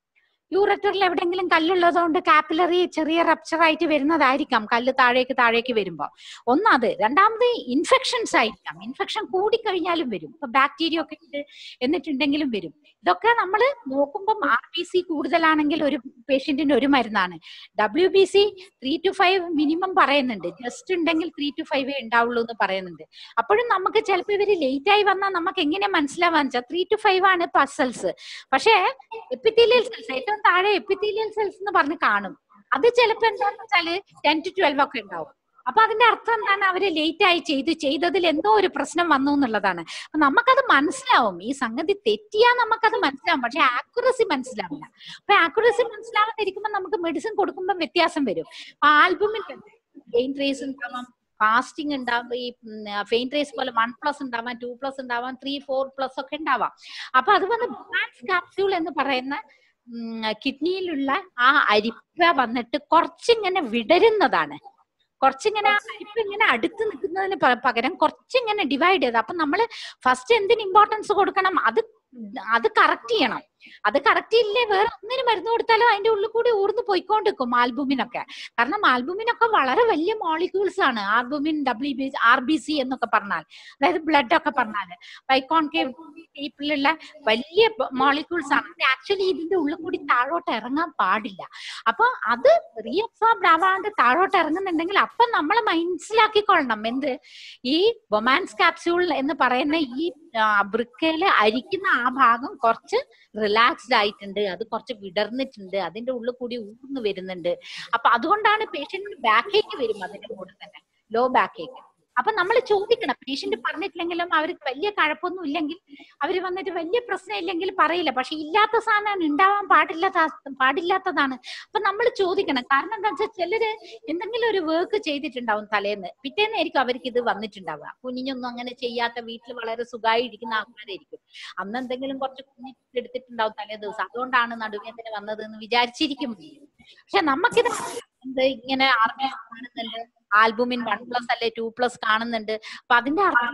S1: യൂററ്ററിൽ എവിടെയെങ്കിലും കല്ലുള്ളതുകൊണ്ട് കാപ്പിലറി ചെറിയ റപ്ചർ ആയിട്ട് വരുന്നതായിരിക്കാം, കല്ല് താഴേക്ക് താഴേക്ക് വരുമ്പോൾ. ഒന്നത്. രണ്ടാമത് ഇൻഫെക്ഷൻസ് ആയിരിക്കാം. ഇൻഫെക്ഷൻ കൂടിക്കഴിഞ്ഞാലും വരും. ഇപ്പൊ ബാക്ടീരിയ ഒക്കെ ഉണ്ട് എന്നിട്ടുണ്ടെങ്കിലും വരും. ഇതൊക്കെ നമ്മൾ നോക്കുമ്പോൾ ആർ ബി സി കൂടുതലാണെങ്കിൽ ഒരു പേഷ്യന്റിന് ഒരു മരുന്നാണ്. W B C three two five minimum പറയുന്നുണ്ട്. ജസ്റ്റ് ഉണ്ടെങ്കിൽ ത്രീ ടു ഫൈവേ ഉണ്ടാവുള്ളൂ എന്ന് പറയുന്നുണ്ട്. അപ്പോഴും നമുക്ക് ചിലപ്പോൾ ഇവര് ലേറ്റ് ആയി വന്നാൽ നമുക്ക് എങ്ങനെ മനസ്സിലാവാൻ വെച്ചാൽ ത്രീ ടു ഫൈവ് ആണ് പസൽസ്. പക്ഷേ എപ്പിത്തീലിയൽ സെൽസ് ഏറ്റവും താഴെ എപ്പിത്തീലിയൽ സെൽസ് എന്ന് പറഞ്ഞ് കാണും. അത് ചിലപ്പോൾ എന്താണെന്ന് വെച്ചാല് ടെൻ ടു ട്വൽവ് ഒക്കെ ഉണ്ടാവും. അപ്പൊ അതിന്റെ അർത്ഥം എന്താണ്? അവര് ലേറ്റ് ആയി ചെയ്ത് ചെയ്തതിൽ എന്തോ ഒരു പ്രശ്നം വന്നു എന്നുള്ളതാണ്. അപ്പൊ നമുക്കത് മനസ്സിലാവും. ഈ സംഗതി തെറ്റിയാൽ നമുക്കത് മനസ്സിലാവും, പക്ഷെ ആക്യുറസി മനസ്സിലാവില്ല. അപ്പൊ ആക്യുറസി മനസ്സിലാവാതിരിക്കുമ്പോൾ നമുക്ക് മെഡിസിൻ കൊടുക്കുമ്പോൾ വ്യത്യാസം വരും. ആൽബുമിൻ ഫെയിൻ ട്രേസ് ഉണ്ടാവാം, ഫാസ്റ്റിംഗ് ഉണ്ടാവും, ഈ ഫെയിൻ ട്രേസ് പോലെ വൺ പ്ലസ് ഉണ്ടാവാം, ടു പ്ലസ് ഉണ്ടാവാം, ത്രീ ഫോർ പ്ലസ് ഒക്കെ ഉണ്ടാവാം. അപ്പൊ അത് വന്ന് ബൊമാൻസ് കാപ്സ്യൂൾ എന്ന് പറയുന്ന കിഡ്നിയിലുള്ള ആ അരിപ്പ വന്നിട്ട് കുറച്ചിങ്ങനെ വിടരുന്നതാണ്. കുറച്ചിങ്ങനെ ആ അരിപ്പ് ഇങ്ങനെ അടുത്ത് നിൽക്കുന്നതിന് പകരം കുറച്ചിങ്ങനെ ഡിവൈഡ് ചെയ്ത്, അപ്പൊ നമ്മള് ഫസ്റ്റ് എന്തിന് ഇമ്പോർട്ടൻസ് കൊടുക്കണം? അത് അത് കറക്റ്റ് ചെയ്യണം. അത് കറക്റ്റ് ഇല്ലേ വേറെ ഒന്നിനും മരുന്ന് കൊടുത്താലും അതിന്റെ ഉള്ളിൽ കൂടി ഊർന്ന് പോയിക്കൊണ്ടിരിക്കും ആൽബുമിനൊക്കെ. കാരണം ആൽബുമിനൊക്കെ വളരെ വലിയ മോളിക്യൂൾസ് ആണ്. Albumin, W B R B C എന്നൊക്കെ പറഞ്ഞാൽ, അതായത് ബ്ലഡ് ഒക്കെ പറഞ്ഞാല് ബൈക്കോൺകേവ് ടൈപ്പിലുള്ള വലിയ മോളിക്യൂൾസ് ആണ്. അത് ആക്ച്വലി ഇതിന്റെ ഉള്ളിൽ കൂടി താഴോട്ട് ഇറങ്ങാൻ പാടില്ല. അപ്പൊ അത് റീഅബ്സോർബ് ആവാണ്ട് താഴോട്ട് ഇറങ്ങുന്നുണ്ടെങ്കിൽ അപ്പൊ നമ്മൾ മനസ്സിലാക്കിക്കൊള്ളണം എന്ത്, ഈ ബൊമാൻസ് കാപ്സ്യൂൾ എന്ന് പറയുന്ന ഈ വൃക്കയില് അരിക്കുന്ന ആ ഭാഗം കുറച്ച് റിലാക്സ്ഡ് ആയിട്ടുണ്ട്, അത് കുറച്ച് വിടർന്നിട്ടുണ്ട്, അതിന്റെ ഉള്ളിൽ കൂടി ഊർന്ന് വരുന്നുണ്ട്. അപ്പൊ അതുകൊണ്ടാണ് പേഷ്യന്റിന് ബാക്കേക്ക് വരും അതിന്റെ കൂടെ തന്നെ, ലോ ബാക്കേക്ക്. അപ്പൊ നമ്മൾ ചോദിക്കണം, പേഷ്യന്റ് പറഞ്ഞിട്ടില്ലെങ്കിലും അവർക്ക് വലിയ കഴപ്പൊന്നും ഇല്ലെങ്കിൽ അവര് വന്നിട്ട് വലിയ പ്രശ്നം ഇല്ലെങ്കിൽ പറയില്ല. പക്ഷെ ഇല്ലാത്ത സാധനം ഉണ്ടാവാൻ പാടില്ലാത്ത പാടില്ലാത്തതാണ്. അപ്പൊ നമ്മൾ ചോദിക്കണം. കാരണം എന്താ വെച്ചാൽ ചിലര് എന്തെങ്കിലും ഒരു വർക്ക് ചെയ്തിട്ടുണ്ടാവും തലേന്ന്, പിറ്റേന്നായിരിക്കും അവർക്ക് ഇത് വന്നിട്ടുണ്ടാവുക. കുഞ്ഞിനൊന്നും അങ്ങനെ ചെയ്യാത്ത വീട്ടിൽ വളരെ സുഖമായി ഇരിക്കുന്ന ആൾക്കാരായിരിക്കും. അന്ന് എന്തെങ്കിലും കുറച്ച് കുഞ്ഞി എടുത്തിട്ടുണ്ടാവും തലേ ദിവസം, അതുകൊണ്ടാണ് നടുവേദന വന്നത് എന്ന് വിചാരിച്ചിരിക്കും. പക്ഷെ നമുക്കിത് എന്ത് ഇങ്ങനെ ആർമി കാണുന്നുണ്ട്, ആൽബുമിൻ വൺ പ്ലസ് അല്ലെ ടു പ്ലസ് കാണുന്നുണ്ട്. അപ്പൊ അതിന്റെ അർത്ഥം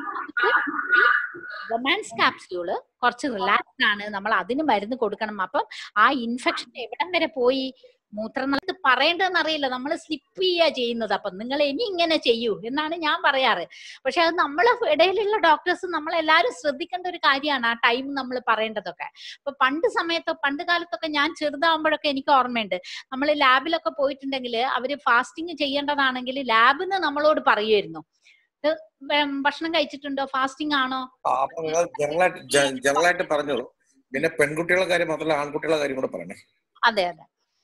S1: ബൊമാൻസ് കാപ്സ്യൂള് കുറച്ച് റിലാക്സ്ഡ് ആണ്, നമ്മൾ അതിന് മരുന്ന് കൊടുക്കണം. അപ്പം ആ ഇൻഫെക്ഷൻ എവിടം വരെ പോയി, മൂത്രനാളത്ത് പറയേണ്ടതെന്ന് അറിയില്ല, നമ്മൾ സ്ലിപ്പ് ചെയ്യുക ചെയ്യുന്നത്. അപ്പൊ നിങ്ങൾ ഇനി ഇങ്ങനെ ചെയ്യൂ എന്നാണ് ഞാൻ പറയാറ്. പക്ഷെ അത് നമ്മളെ ഇടയിലുള്ള ഡോക്ടേഴ്സ് നമ്മളെല്ലാരും ശ്രദ്ധിക്കേണ്ട ഒരു കാര്യമാണ്, ആ ടൈം നമ്മൾ പറയേണ്ടതൊക്കെ. ഇപ്പൊ പണ്ട് സമയത്തോ പണ്ട് കാലത്തൊക്കെ ഞാൻ ചെറുതാവുമ്പോഴൊക്കെ എനിക്ക് ഓർമ്മയുണ്ട്, നമ്മൾ ലാബിലൊക്കെ പോയിട്ടുണ്ടെങ്കിൽ അവര് ഫാസ്റ്റിംഗ് ചെയ്യേണ്ടതാണെങ്കിൽ ലാബിന്ന് നമ്മളോട് പറയുമായിരുന്നു, ഭക്ഷണം കഴിച്ചിട്ടുണ്ടോ, ഫാസ്റ്റിംഗ് ആണോ.
S3: ജനറലായിട്ട് പറഞ്ഞോളൂ. പിന്നെ പെൺകുട്ടികളുടെ കാര്യം മാത്രമല്ല ആൺകുട്ടികളുടെ കാര്യം കൂടെ പറയണേ.
S1: അതെ അതെ.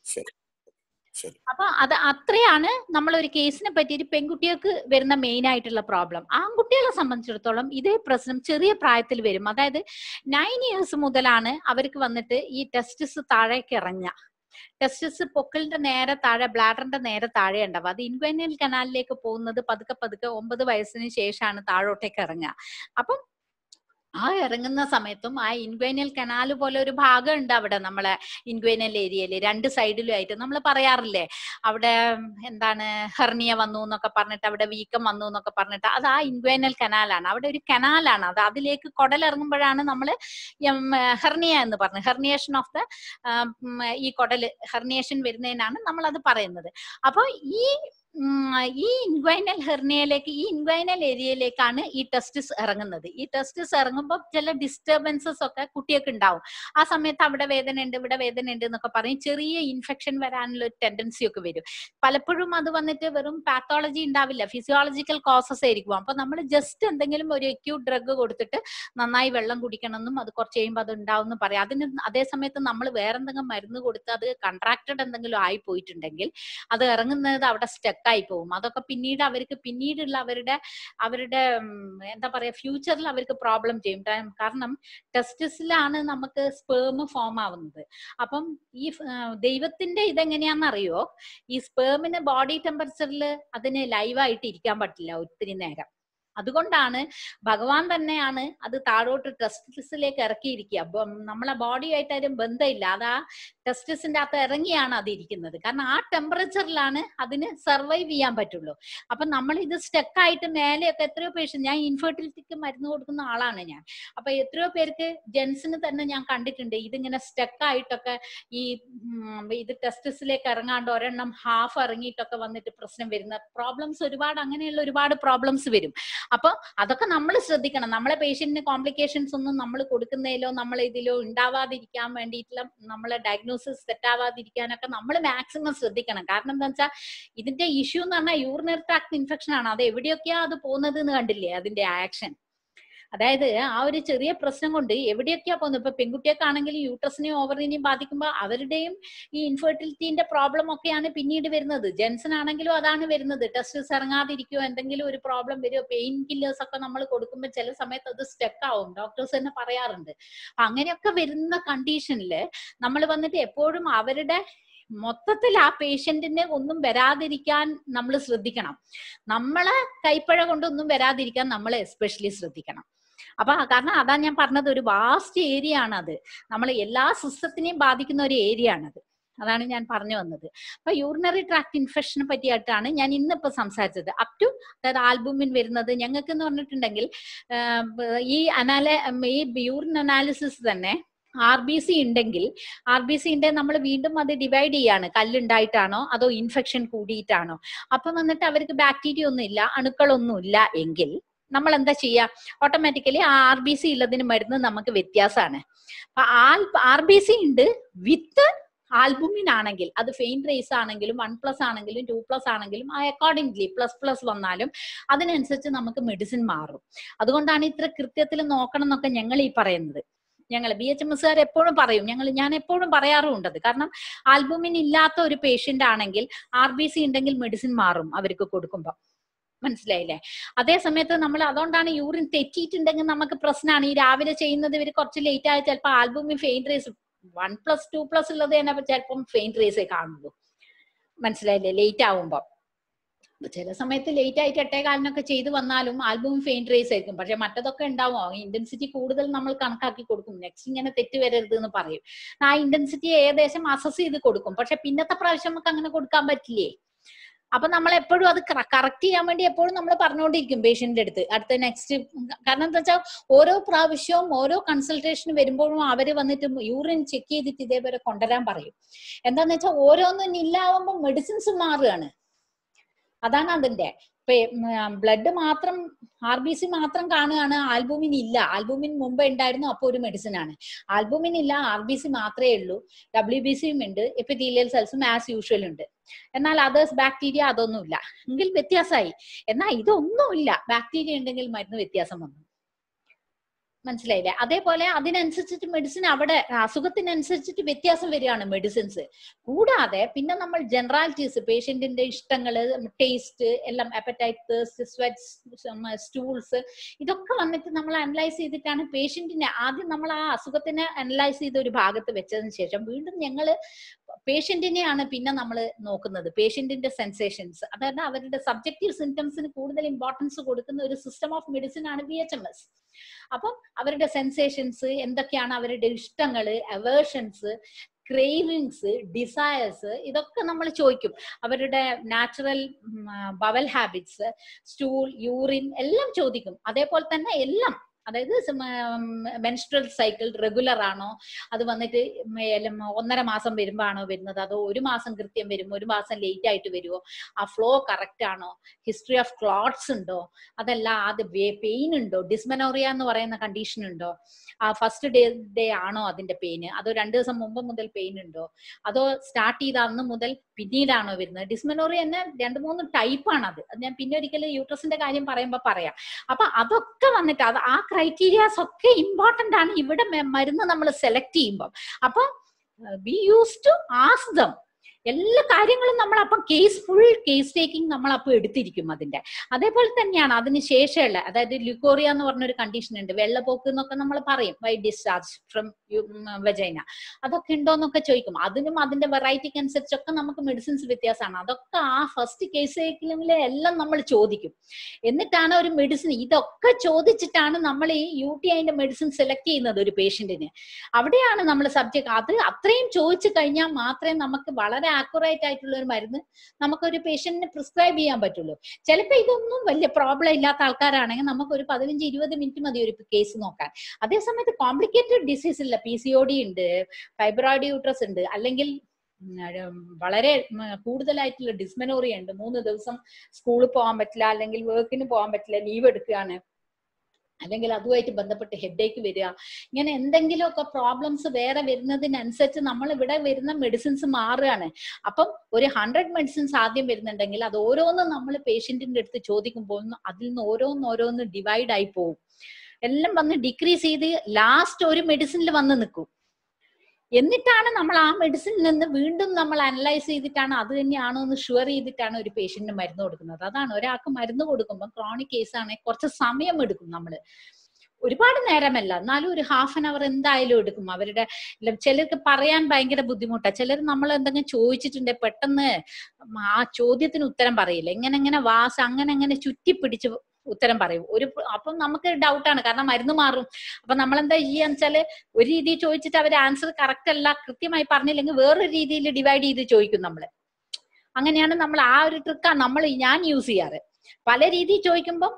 S1: അപ്പൊ അത് അത്രയാണ് നമ്മളൊരു കേസിനെ പറ്റിയിട്ട് പെൺകുട്ടികൾക്ക് വരുന്ന മെയിൻ ആയിട്ടുള്ള പ്രോബ്ലം. ആൺകുട്ടികളെ സംബന്ധിച്ചിടത്തോളം ഇതേ പ്രശ്നം ചെറിയ പ്രായത്തിൽ വരും. അതായത് നയൻ ഇയേഴ്സ് മുതലാണ് അവർക്ക് വന്നിട്ട് ഈ ടെസ്റ്റിസ് താഴേക്ക് ഇറങ്ങുക. ടെസ്റ്റിസ് പൊക്കിളിന്റെ നേരെ താഴെ, ബ്ലാഡറിന്റെ നേരെ താഴെ ഉണ്ടാവും. അത് ഇൻഗ്വൈനൽ കനാലിലേക്ക് പോകുന്നത് പതുക്കെ പതുക്കെ ഒമ്പത് വയസ്സിന് ശേഷമാണ് താഴോട്ടേക്ക് ഇറങ്ങുക. അപ്പം ആ ഇറങ്ങുന്ന സമയത്തും ആ ഇൻഗ്വൈനൽ കനാൽ പോലെ ഒരു ഭാഗം ഉണ്ട് അവിടെ നമ്മളെ ഇൻഗ്വൈനൽ ഏരിയയില് രണ്ട് സൈഡിലും ആയിട്ട്. നമ്മൾ പറയാറില്ലേ അവിടെ എന്താണ് ഹെർണിയ വന്നു എന്നൊക്കെ പറഞ്ഞിട്ട്, അവിടെ വീക്കം വന്നു എന്നൊക്കെ പറഞ്ഞിട്ട്, അത് ആ ഇൻഗ്വൈനൽ കനാലാണ്. അവിടെ ഒരു കനാലാണ് അത്. അതിലേക്ക് കുടലിറങ്ങുമ്പോഴാണ് നമ്മൾ ഹെർണിയ എന്ന് പറഞ്ഞത്, ഹെർണിയേഷൻ ഓഫ് ദ ഈ കുടല് ഹെർണിയേഷൻ വരുന്നതിനാണ് നമ്മൾ അത് പറയുന്നത്. അപ്പൊ ഈ ഈ ഇൻഗ്വൈനൽ ഹെർണിയയിലേക്ക്, ഈ ഇൻഗ്വൈനൽ ഏരിയയിലേക്കാണ് ഈ ടെസ്റ്റിസ് ഇറങ്ങുന്നത്. ഈ ടെസ്റ്റിസ് ഇറങ്ങുമ്പോൾ ചില ഡിസ്റ്റർബൻസസ് ഒക്കെ കുട്ടിയൊക്കെ ഉണ്ടാവും. ആ സമയത്ത് അവിടെ വേദന ഉണ്ട്, ഇവിടെ വേദന ഉണ്ട് എന്നൊക്കെ പറയും. ചെറിയ ഇൻഫെക്ഷൻ വരാനുള്ള ഒരു ടെൻഡൻസി ഒക്കെ വരും. പലപ്പോഴും അത് വന്നിട്ട് വെറും പാത്തോളജി ഉണ്ടാവില്ല, ഫിസിയോളജിക്കൽ കോസസ് ആയിരിക്കും. അപ്പൊ നമ്മൾ ജസ്റ്റ് എന്തെങ്കിലും ഒരു അക്യൂട്ട് ഡ്രഗ് കൊടുത്തിട്ട് നന്നായി വെള്ളം കുടിക്കണമെന്നും അത് കുറച്ച് കഴിയുമ്പോൾ അത് ഉണ്ടാവും എന്ന് പറയാം. അതിന് അതേ സമയത്ത് നമ്മൾ വേറെന്തെങ്കിലും മരുന്ന് കൊടുത്ത് അത് കൺട്രാക്റ്റഡ് എന്തെങ്കിലും ആയി പോയിട്ടുണ്ടെങ്കിൽ അത് ഇറങ്ങുന്നത് അവിടെ സ്റ്റക്ക് ആയി പോകും. അതൊക്കെ പിന്നീട് അവർക്ക് പിന്നീടുള്ള അവരുടെ അവരുടെ എന്താ പറയാ ഫ്യൂച്ചറിൽ അവർക്ക് പ്രോബ്ലം ചെയ്യും. കാരണം ടെസ്റ്റിസിലാണ് നമുക്ക് സ്പേം ഫോം ആവുന്നത്. അപ്പം ഈ ദൈവത്തിന്റെ ഇതെങ്ങനെയാണെന്നറിയോ, ഈ സ്പേമിന് ബോഡി ടെമ്പറേച്ചറിൽ അതിന് ലൈവായിട്ട് ഇരിക്കാൻ പറ്റില്ല ഒത്തിരി നേരം. അതുകൊണ്ടാണ് ഭഗവാൻ തന്നെയാണ് അത് താഴോട്ട് ടെസ്റ്റിസിലേക്ക് ഇറക്കിയിരിക്കുക. അപ്പം നമ്മളെ ബോഡിയായിട്ട് അതിന് ബന്ധമില്ല, അത് ആ ടെസ്റ്റിസിന്റെ അകത്ത് ഇറങ്ങിയാണ് അത് ഇരിക്കുന്നത്. കാരണം ആ ടെമ്പറേച്ചറിലാണ് അതിന് സർവൈവ് ചെയ്യാൻ പറ്റുള്ളൂ. അപ്പൊ നമ്മൾ ഇത് സ്റ്റക്കായിട്ട് മേലെയൊക്കെ എത്രയോ പേഷ്യൻ, ഞാൻ ഇൻഫെർട്ടിലിറ്റിക്ക് മരുന്ന് കൊടുക്കുന്ന ആളാണ് ഞാൻ. അപ്പൊ എത്രയോ പേർക്ക് ജെൻസിന് തന്നെ ഞാൻ കണ്ടിട്ടുണ്ട് ഇതിങ്ങനെ സ്റ്റക്കായിട്ടൊക്കെ ഈ ഇത് ടെസ്റ്റിസിലേക്ക് ഇറങ്ങാണ്ട് ഒരെണ്ണം ഹാഫ് ഇറങ്ങിയിട്ടൊക്കെ വന്നിട്ട് പ്രശ്നം വരുന്ന പ്രോബ്ലംസ് ഒരുപാട്, അങ്ങനെയുള്ള ഒരുപാട് പ്രോബ്ലംസ് വരും. അപ്പൊ അതൊക്കെ നമ്മൾ ശ്രദ്ധിക്കണം. നമ്മളെ പേഷ്യന്റിന് കോംപ്ലിക്കേഷൻസ് ഒന്നും നമ്മൾ കൊടുക്കുന്നതിലോ നമ്മൾ ഇതിലോ ഉണ്ടാവാതിരിക്കാൻ വേണ്ടിയിട്ടുള്ള നമ്മളെ ഡയഗ്നോസിസ് തെറ്റാവാതിരിക്കാനൊക്കെ നമ്മൾ മാക്സിമം ശ്രദ്ധിക്കണം. കാരണം എന്താ വെച്ചാൽ ഇതിന്റെ ഇഷ്യൂ എന്ന് പറഞ്ഞാൽ യൂറിനറി ട്രാക്ട് ഇൻഫെക്ഷൻ ആണ്. അത് എവിടെയൊക്കെയാ അത് പോകുന്നത് എന്ന് കണ്ടില്ലേ അതിന്റെ ആക്ഷൻ. അതായത് ആ ഒരു ചെറിയ പ്രശ്നം കൊണ്ട് എവിടെയൊക്കെയാ പോകുന്നത്. ഇപ്പൊ പെൺകുട്ടിയൊക്കെയാണെങ്കിൽ യൂട്രസിനെയും ഓവറിനെയും ബാധിക്കുമ്പോൾ അവരുടെയും ഈ ഇൻഫെർട്ടിലിറ്റിന്റെ പ്രോബ്ലം ഒക്കെയാണ് പിന്നീട് വരുന്നത്. ജെൻസിനാണെങ്കിലും അതാണ് വരുന്നത്. ടെസ്റ്റിസ് ഇറങ്ങാതിരിക്കുകയോ എന്തെങ്കിലും ഒരു പ്രോബ്ലം വരുമോ, പെയിൻ കില്ലേഴ്സ് ഒക്കെ നമ്മൾ കൊടുക്കുമ്പോൾ ചില സമയത്ത് അത് സ്റ്റക്ക് ആവും, ഡോക്ടേഴ്സ് തന്നെ പറയാറുണ്ട്. അപ്പൊ അങ്ങനെയൊക്കെ വരുന്ന കണ്ടീഷനിൽ നമ്മൾ വന്നിട്ട് എപ്പോഴും അവരുടെ മൊത്തത്തിൽ ആ പേഷ്യന്റിന് ഒന്നും വരാതിരിക്കാൻ നമ്മൾ ശ്രദ്ധിക്കണം. നമ്മളെ കൈപ്പഴ കൊണ്ടൊന്നും വരാതിരിക്കാൻ നമ്മൾ എസ്പെഷ്യലി ശ്രദ്ധിക്കണം. അപ്പൊ കാരണം അതാ ഞാൻ പറഞ്ഞത്, ഒരു വാസ്റ്റ് ഏരിയ ആണ് അത്, നമ്മൾ എല്ലാ സിസ്റ്റത്തിനെയും ബാധിക്കുന്ന ഒരു ഏരിയ ആണത്. അതാണ് ഞാൻ പറഞ്ഞു വന്നത്. അപ്പൊ യൂറിനറി ട്രാക്ട് ഇൻഫെക്ഷനെ പറ്റിയിട്ടാണ് ഞാൻ ഇന്നിപ്പോ സംസാരിച്ചത്. അപ് ടു അതായത് ആൽബുമിൻ വരുന്നത് ഞങ്ങൾക്ക് എന്ന് പറഞ്ഞിട്ടുണ്ടെങ്കിൽ ഈ അനാല ഈ യൂറിൻ അനാലിസിസ് തന്നെ ആർ ബി സി ഉണ്ടെങ്കിൽ ആർ ബി സി ഉണ്ട് നമ്മൾ വീണ്ടും അത് ഡിവൈഡ് ചെയ്യാണ്, കല്ലുണ്ടായിട്ടാണോ അതോ ഇൻഫെക്ഷൻ കൂടിയിട്ടാണോ. അപ്പൊ വന്നിട്ട് അവർക്ക് ബാക്ടീരിയ ഒന്നും ഇല്ല, അണുക്കളൊന്നും ഇല്ല എങ്കിൽ നമ്മൾ എന്താ ചെയ്യാ, ഓട്ടോമാറ്റിക്കലി ആ ആർ ബി സി ഉള്ളതിന് മരുന്ന് നമുക്ക് വ്യത്യാസമാണ്. അപ്പൊ ആർ ബി സി ഉണ്ട് വിത്ത് ആൽബുമിൻ ആണെങ്കിൽ അത് ഫെയിൻ റേസ് ആണെങ്കിലും വൺ പ്ലസ് ആണെങ്കിലും ടു പ്ലസ് ആണെങ്കിലും ആ അക്കോർഡിംഗ്ലി പ്ലസ് പ്ലസ് വന്നാലും അതിനനുസരിച്ച് നമുക്ക് മെഡിസിൻ മാറും. അതുകൊണ്ടാണ് ഇത്ര കൃത്യത്തിൽ നോക്കണം എന്നൊക്കെ ഞങ്ങൾ ഈ പറയുന്നത്. ഞങ്ങൾ ബി എച്ച് എം എസ്സുകാർ എപ്പോഴും പറയും, ഞങ്ങൾ ഞാൻ എപ്പോഴും പറയാറുണ്ടത്. കാരണം ആൽബുമിൻ ഇല്ലാത്ത ഒരു പേഷ്യന്റ് ആണെങ്കിൽ ആർ ബി സി ഉണ്ടെങ്കിൽ മെഡിസിൻ മാറും അവർക്ക് കൊടുക്കുമ്പോൾ, മനസ്സിലായില്ലേ. അതേ സമയത്ത് നമ്മൾ അതുകൊണ്ടാണ് യൂറിൻ തെറ്റിയിട്ടുണ്ടെങ്കിൽ നമുക്ക് പ്രശ്നമാണ്. ഈ രാവിലെ ചെയ്യുന്നത് ഇവർ കുറച്ച് ലേറ്റ് ആയ ചിലപ്പോൾ ആൽബുമിൻ ഫെയിൻ റേസ് വൺ പ്ലസ് ടു പ്ലസ് ഉള്ളത് തന്നെ ചിലപ്പം ഫെയിൻ റേസേ കാണുള്ളൂ, മനസ്സിലായില്ലേ, ലേറ്റ് ആവുമ്പോ. ചില സമയത്ത് ലേറ്റ് ആയിട്ട് എട്ടേകാലിനൊക്കെ ചെയ്ത് വന്നാലും ആൽബം ഫെയിൻ റേസ് ആയിരിക്കും. പക്ഷെ മറ്റതൊക്കെ ഉണ്ടാവും, ഇന്റൻസിറ്റി കൂടുതൽ നമ്മൾ കണക്കാക്കി കൊടുക്കും. നെക്സ്റ്റ് ഇങ്ങനെ തെറ്റ് വരരുത് എന്ന് പറയും. ആ ഇന്റൻസിറ്റി ഏകദേശം അസസ് ചെയ്ത് കൊടുക്കും. പക്ഷെ പിന്നത്തെ പ്രാവശ്യം നമുക്ക് അങ്ങനെ കൊടുക്കാൻ പറ്റില്ലേ. അപ്പൊ നമ്മൾ എപ്പോഴും അത് കറക്റ്റ് ചെയ്യാൻ വേണ്ടി എപ്പോഴും നമ്മൾ പറഞ്ഞുകൊണ്ടിരിക്കും പേഷ്യന്റിന്റെ അടുത്ത് അടുത്ത നെക്സ്റ്റ്. കാരണം എന്താ വെച്ചാൽ ഓരോ പ്രാവശ്യവും ഓരോ കൺസൾട്ടേഷൻ വരുമ്പോഴും അവര് വന്നിട്ട് യൂറിൻ ചെക്ക് ചെയ്തിട്ട് ഇതേപോലെ കൊണ്ടുവരാൻ പറയും. എന്താന്ന് വെച്ചാൽ ഓരോന്നും ഇല്ലാവുമ്പോൾ മെഡിസിൻസ് മാറുകയാണ്. അതാണ് അതിന്റെ. ഇപ്പൊ ബ്ലഡ് മാത്രം ആർ ബി സി മാത്രം കാണുകയാണ്, ആൽബുമിൻ ഇല്ല. ആൽബുമിൻ മുമ്പ് ഉണ്ടായിരുന്നു, അപ്പൊ ഒരു മെഡിസിൻ ആണ്. ആൽബുമിൻ ഇല്ല, ആർ ബി സി മാത്രമേ ഉള്ളൂ. ഡബ്ല്യു ബി സിയും ഉണ്ട്, എപ്പിത്തീലിയൽ സെൽസും ആസ് യൂഷ്വൽ ഉണ്ട്. എന്നാൽ അതേഴ്സ് ബാക്ടീരിയ അതൊന്നുമില്ല എങ്കിൽ വ്യത്യാസമായി. എന്നാൽ ഇതൊന്നുമില്ല, ബാക്ടീരിയ ഉണ്ടെങ്കിൽ മരുന്ന് വ്യത്യാസം വന്നു, മനസ്സിലായില്ലേ. അതേപോലെ അതിനനുസരിച്ചിട്ട് മെഡിസിൻ അവിടെ അസുഖത്തിനനുസരിച്ചിട്ട് വ്യത്യാസം വരികയാണ് മെഡിസിൻസ്. കൂടാതെ പിന്നെ നമ്മൾ ജനറാലിറ്റീസ്, പേഷ്യന്റിന്റെ ഇഷ്ടങ്ങള്, ടേസ്റ്റ് എല്ലാം, അപ്പറ്റൈറ്റ്, സ്വെറ്റ്സ്, സ്റ്റൂൾസ്, ഇതൊക്കെ വന്നിട്ട് നമ്മൾ അനലൈസ് ചെയ്തിട്ടാണ് പേഷ്യന്റിനെ ആദ്യം നമ്മൾ ആ അസുഖത്തിനെ അനലൈസ് ചെയ്ത ഒരു ഭാഗത്ത് വെച്ചതിന് ശേഷം വീണ്ടും ഞങ്ങള് പേഷ്യന്റിനെയാണ് പിന്നെ നമ്മൾ നോക്കുന്നത്. പേഷ്യന്റിന്റെ സെൻസേഷൻസ്, അതായത് അവരുടെ സബ്ജക്റ്റീവ് സിംറ്റംസിന് കൂടുതൽ ഇമ്പോർട്ടൻസ് കൊടുക്കുന്ന ഒരു സിസ്റ്റം ഓഫ് മെഡിസിൻ ആണ് ബി എച്ച് എം എസ്. അപ്പം അവരുടെ സെൻസേഷൻസ് എന്തൊക്കെയാണ്, അവരുടെ ഇഷ്ടങ്ങള്, അവേർഷൻസ്, ക്രേവിങ്സ്, ഡിസയേഴ്സ്, ഇതൊക്കെ നമ്മൾ ചോദിക്കും. അവരുടെ natural bowel habits, stool, urine എല്ലാം ചോദിക്കും. അതേപോലെ തന്നെ എല്ലാം, അതായത് മെൻസ്ട്രൽ സൈക്കിൾ റെഗുലർ ആണോ, അത് വന്നിട്ട് ഒന്നര മാസം വരുമ്പോ ആണോ വരുന്നത്, അതോ ഒരു മാസം കൃത്യം വരുമ്പോ ഒരു മാസം ലേറ്റ് ആയിട്ട് വരുമോ, ആ ഫ്ലോ കറക്റ്റ് ആണോ, ഹിസ്റ്ററി ഓഫ് ക്ലോട്ട്സ് ഉണ്ടോ, അതല്ല അത് പെയിൻ ഉണ്ടോ, ഡിസ്മെനോറിയ എന്ന് പറയുന്ന കണ്ടീഷൻ ഉണ്ടോ, ആ ഫസ്റ്റ് ഡേ ഡേ ആണോ അതിന്റെ പെയിന്, അതോ രണ്ടു ദിവസം മുമ്പ് മുതൽ പെയിൻ ഉണ്ടോ, അതോ സ്റ്റാർട്ട് ചെയ്ത അന്ന് മുതൽ പിന്നീടാണോ വരുന്നത്. ഡിസ്മെനോറിയ തന്നെ രണ്ട് മൂന്ന് ടൈപ്പാണ്. അത് അത് ഞാൻ പിന്നെ ഒരിക്കലും യൂട്രസിന്റെ കാര്യം പറയുമ്പോ പറയാം. അപ്പൊ അതൊക്കെ വന്നിട്ട് അത് ആ ക്രൈറ്റീരിയാസ് ഒക്കെ ഇമ്പോർട്ടന്റ് ആണ് ഇവിടെ മരുന്ന് നമ്മൾ സെലക്ട് ചെയ്യുമ്പോൾ. അപ്പൊ we use to ask them എല്ലാ കാര്യങ്ങളും നമ്മൾ അപ്പം കേസ് ഫുൾ കേസ് ടേക്കിംഗ് നമ്മൾ അപ്പം എടുത്തിരിക്കും അതിന്റെ. അതേപോലെ തന്നെയാണ് അതിന് ശേഷമുള്ള, അതായത് ല്യൂക്കോറിയ എന്ന് പറഞ്ഞൊരു കണ്ടീഷൻ ഉണ്ട്, വെള്ളപ്പോക്ക് എന്നൊക്കെ നമ്മൾ പറയും, വൈ ഡിസ്ചാർജ് ഫ്രം വെജൈന, അതൊക്കെ ഉണ്ടോന്നൊക്കെ ചോദിക്കും. അതിനും അതിന്റെ വെറൈറ്റിക്ക് അനുസരിച്ചൊക്കെ നമുക്ക് മെഡിസിൻസ് വ്യത്യാസമാണ്. അതൊക്കെ ആ ഫസ്റ്റ് കേസ് ടേക്കിങ്ങിലെ എല്ലാം നമ്മൾ ചോദിക്കും. എന്നിട്ടാണ് ഒരു മെഡിസിൻ, ഇതൊക്കെ ചോദിച്ചിട്ടാണ് നമ്മൾ ഈ യു ടി ഐന്റെ മെഡിസിൻ സെലക്ട് ചെയ്യുന്നത് ഒരു പേഷ്യന്റിന്. അവിടെയാണ് നമ്മൾ സബ്ജക്ട്, അത് അത്രയും ചോദിച്ചു കഴിഞ്ഞാൽ മാത്രമേ നമുക്ക് വളരെ ആക്യുറേറ്റ് ആയിട്ടുള്ള ഒരു മരുന്ന് നമുക്കൊരു പേഷ്യന്റിന് പ്രിസ്ക്രൈബ് ചെയ്യാൻ പറ്റുള്ളൂ. ചിലപ്പോൾ ഇതൊന്നും വലിയ പ്രോബ്ലം ഇല്ലാത്ത ആൾക്കാരാണെങ്കിൽ നമുക്ക് ഒരു പതിനഞ്ച് ഇരുപത് മിനിറ്റ് മതി ഒരു കേസ് നോക്കാൻ. അതേസമയത്ത് കോംപ്ലിക്കേറ്റഡ് ഡിസീസ് ഇല്ല, പി സി ഒ ഡി ഉണ്ട്, ഫൈബ്രോയിഡ് യൂട്രസ് ഉണ്ട്, അല്ലെങ്കിൽ വളരെ കൂടുതലായിട്ടുള്ള ഡിസ്മെനോറിയ ഉണ്ട്, മൂന്ന് ദിവസം സ്കൂളിൽ പോകാൻ പറ്റില്ല, അല്ലെങ്കിൽ വർക്കിന് പോകാൻ പറ്റില്ല, ലീവ് എടുക്കുകയാണ്, അല്ലെങ്കിൽ അതുമായിട്ട് ബന്ധപ്പെട്ട് ഹെഡേക്ക് വരിക, ഇങ്ങനെ എന്തെങ്കിലുമൊക്കെ പ്രോബ്ലംസ് വേറെ വരുന്നതിനനുസരിച്ച് നമ്മൾ ഇവിടെ വരുന്ന മെഡിസിൻസ് മാറുകയാണ്. അപ്പം ഒരു ഹൺഡ്രഡ് മെഡിസിൻസ് ആദ്യം വരുന്നുണ്ടെങ്കിൽ അത് ഓരോന്നും നമ്മൾ പേഷ്യന്റിന്റെ അടുത്ത് ചോദിക്കുമ്പോൾ അതിൽ നിന്ന് ഓരോന്ന് ഓരോന്ന് ഡിവൈഡ് ആയി പോകും, എല്ലാം വന്ന് ഡിക്രീസ് ചെയ്ത് ലാസ്റ്റ് ഒരു മെഡിസിനിൽ വന്ന് നിൽക്കും. എന്നിട്ടാണ് നമ്മൾ ആ മെഡിസിനിൽ നിന്ന് വീണ്ടും നമ്മൾ അനലൈസ് ചെയ്തിട്ടാണ് അത് തന്നെയാണോ എന്ന് ഷുവർ ചെയ്തിട്ടാണ് ഒരു പേഷ്യന്റിന് മരുന്ന് കൊടുക്കുന്നത്. അതാണ് ഒരാൾക്ക് മരുന്ന് കൊടുക്കുമ്പോൾ ക്രോണിക് കേസ് ആണെങ്കിൽ കുറച്ച് സമയം എടുക്കും, നമ്മൾ ഒരുപാട് നേരമല്ല, എന്നാലും ഒരു ഹാഫ് ആൻ അവർ എന്തായാലും എടുക്കും. അവരുടെ ചിലർക്ക് പറയാൻ ഭയങ്കര ബുദ്ധിമുട്ടാണ്. ചിലർ നമ്മൾ എന്തെങ്കിലും ചോദിച്ചിട്ടുണ്ട് പെട്ടെന്ന് ആ ചോദ്യത്തിന് ഉത്തരം പറയില്ല, ഇങ്ങനെ ഇങ്ങനെ വാസ് അങ്ങനെ അങ്ങനെ ചുറ്റിപ്പിടിച്ച് ഉത്തരം പറയും. ഒരു അപ്പം നമുക്ക് ഡൗട്ടാണ്, കാരണം മരുന്ന് മാറും. അപ്പൊ നമ്മൾ എന്താ ചെയ്യാന്ന് വെച്ചാല് ഒരു രീതിയിൽ ചോദിച്ചിട്ട് അവർ ആൻസർ കറക്റ്റ് അല്ല കൃത്യമായി പറഞ്ഞില്ലെങ്കിൽ വേറൊരു രീതിയിൽ ഡിവൈഡ് ചെയ്ത് ചോദിക്കും നമ്മള്. അങ്ങനെയാണ് നമ്മൾ ആ ഒരു ട്രിക്കാണ് നമ്മൾ ഞാൻ യൂസ് ചെയ്യാറ്. പല രീതിയിൽ ചോദിക്കുമ്പോൾ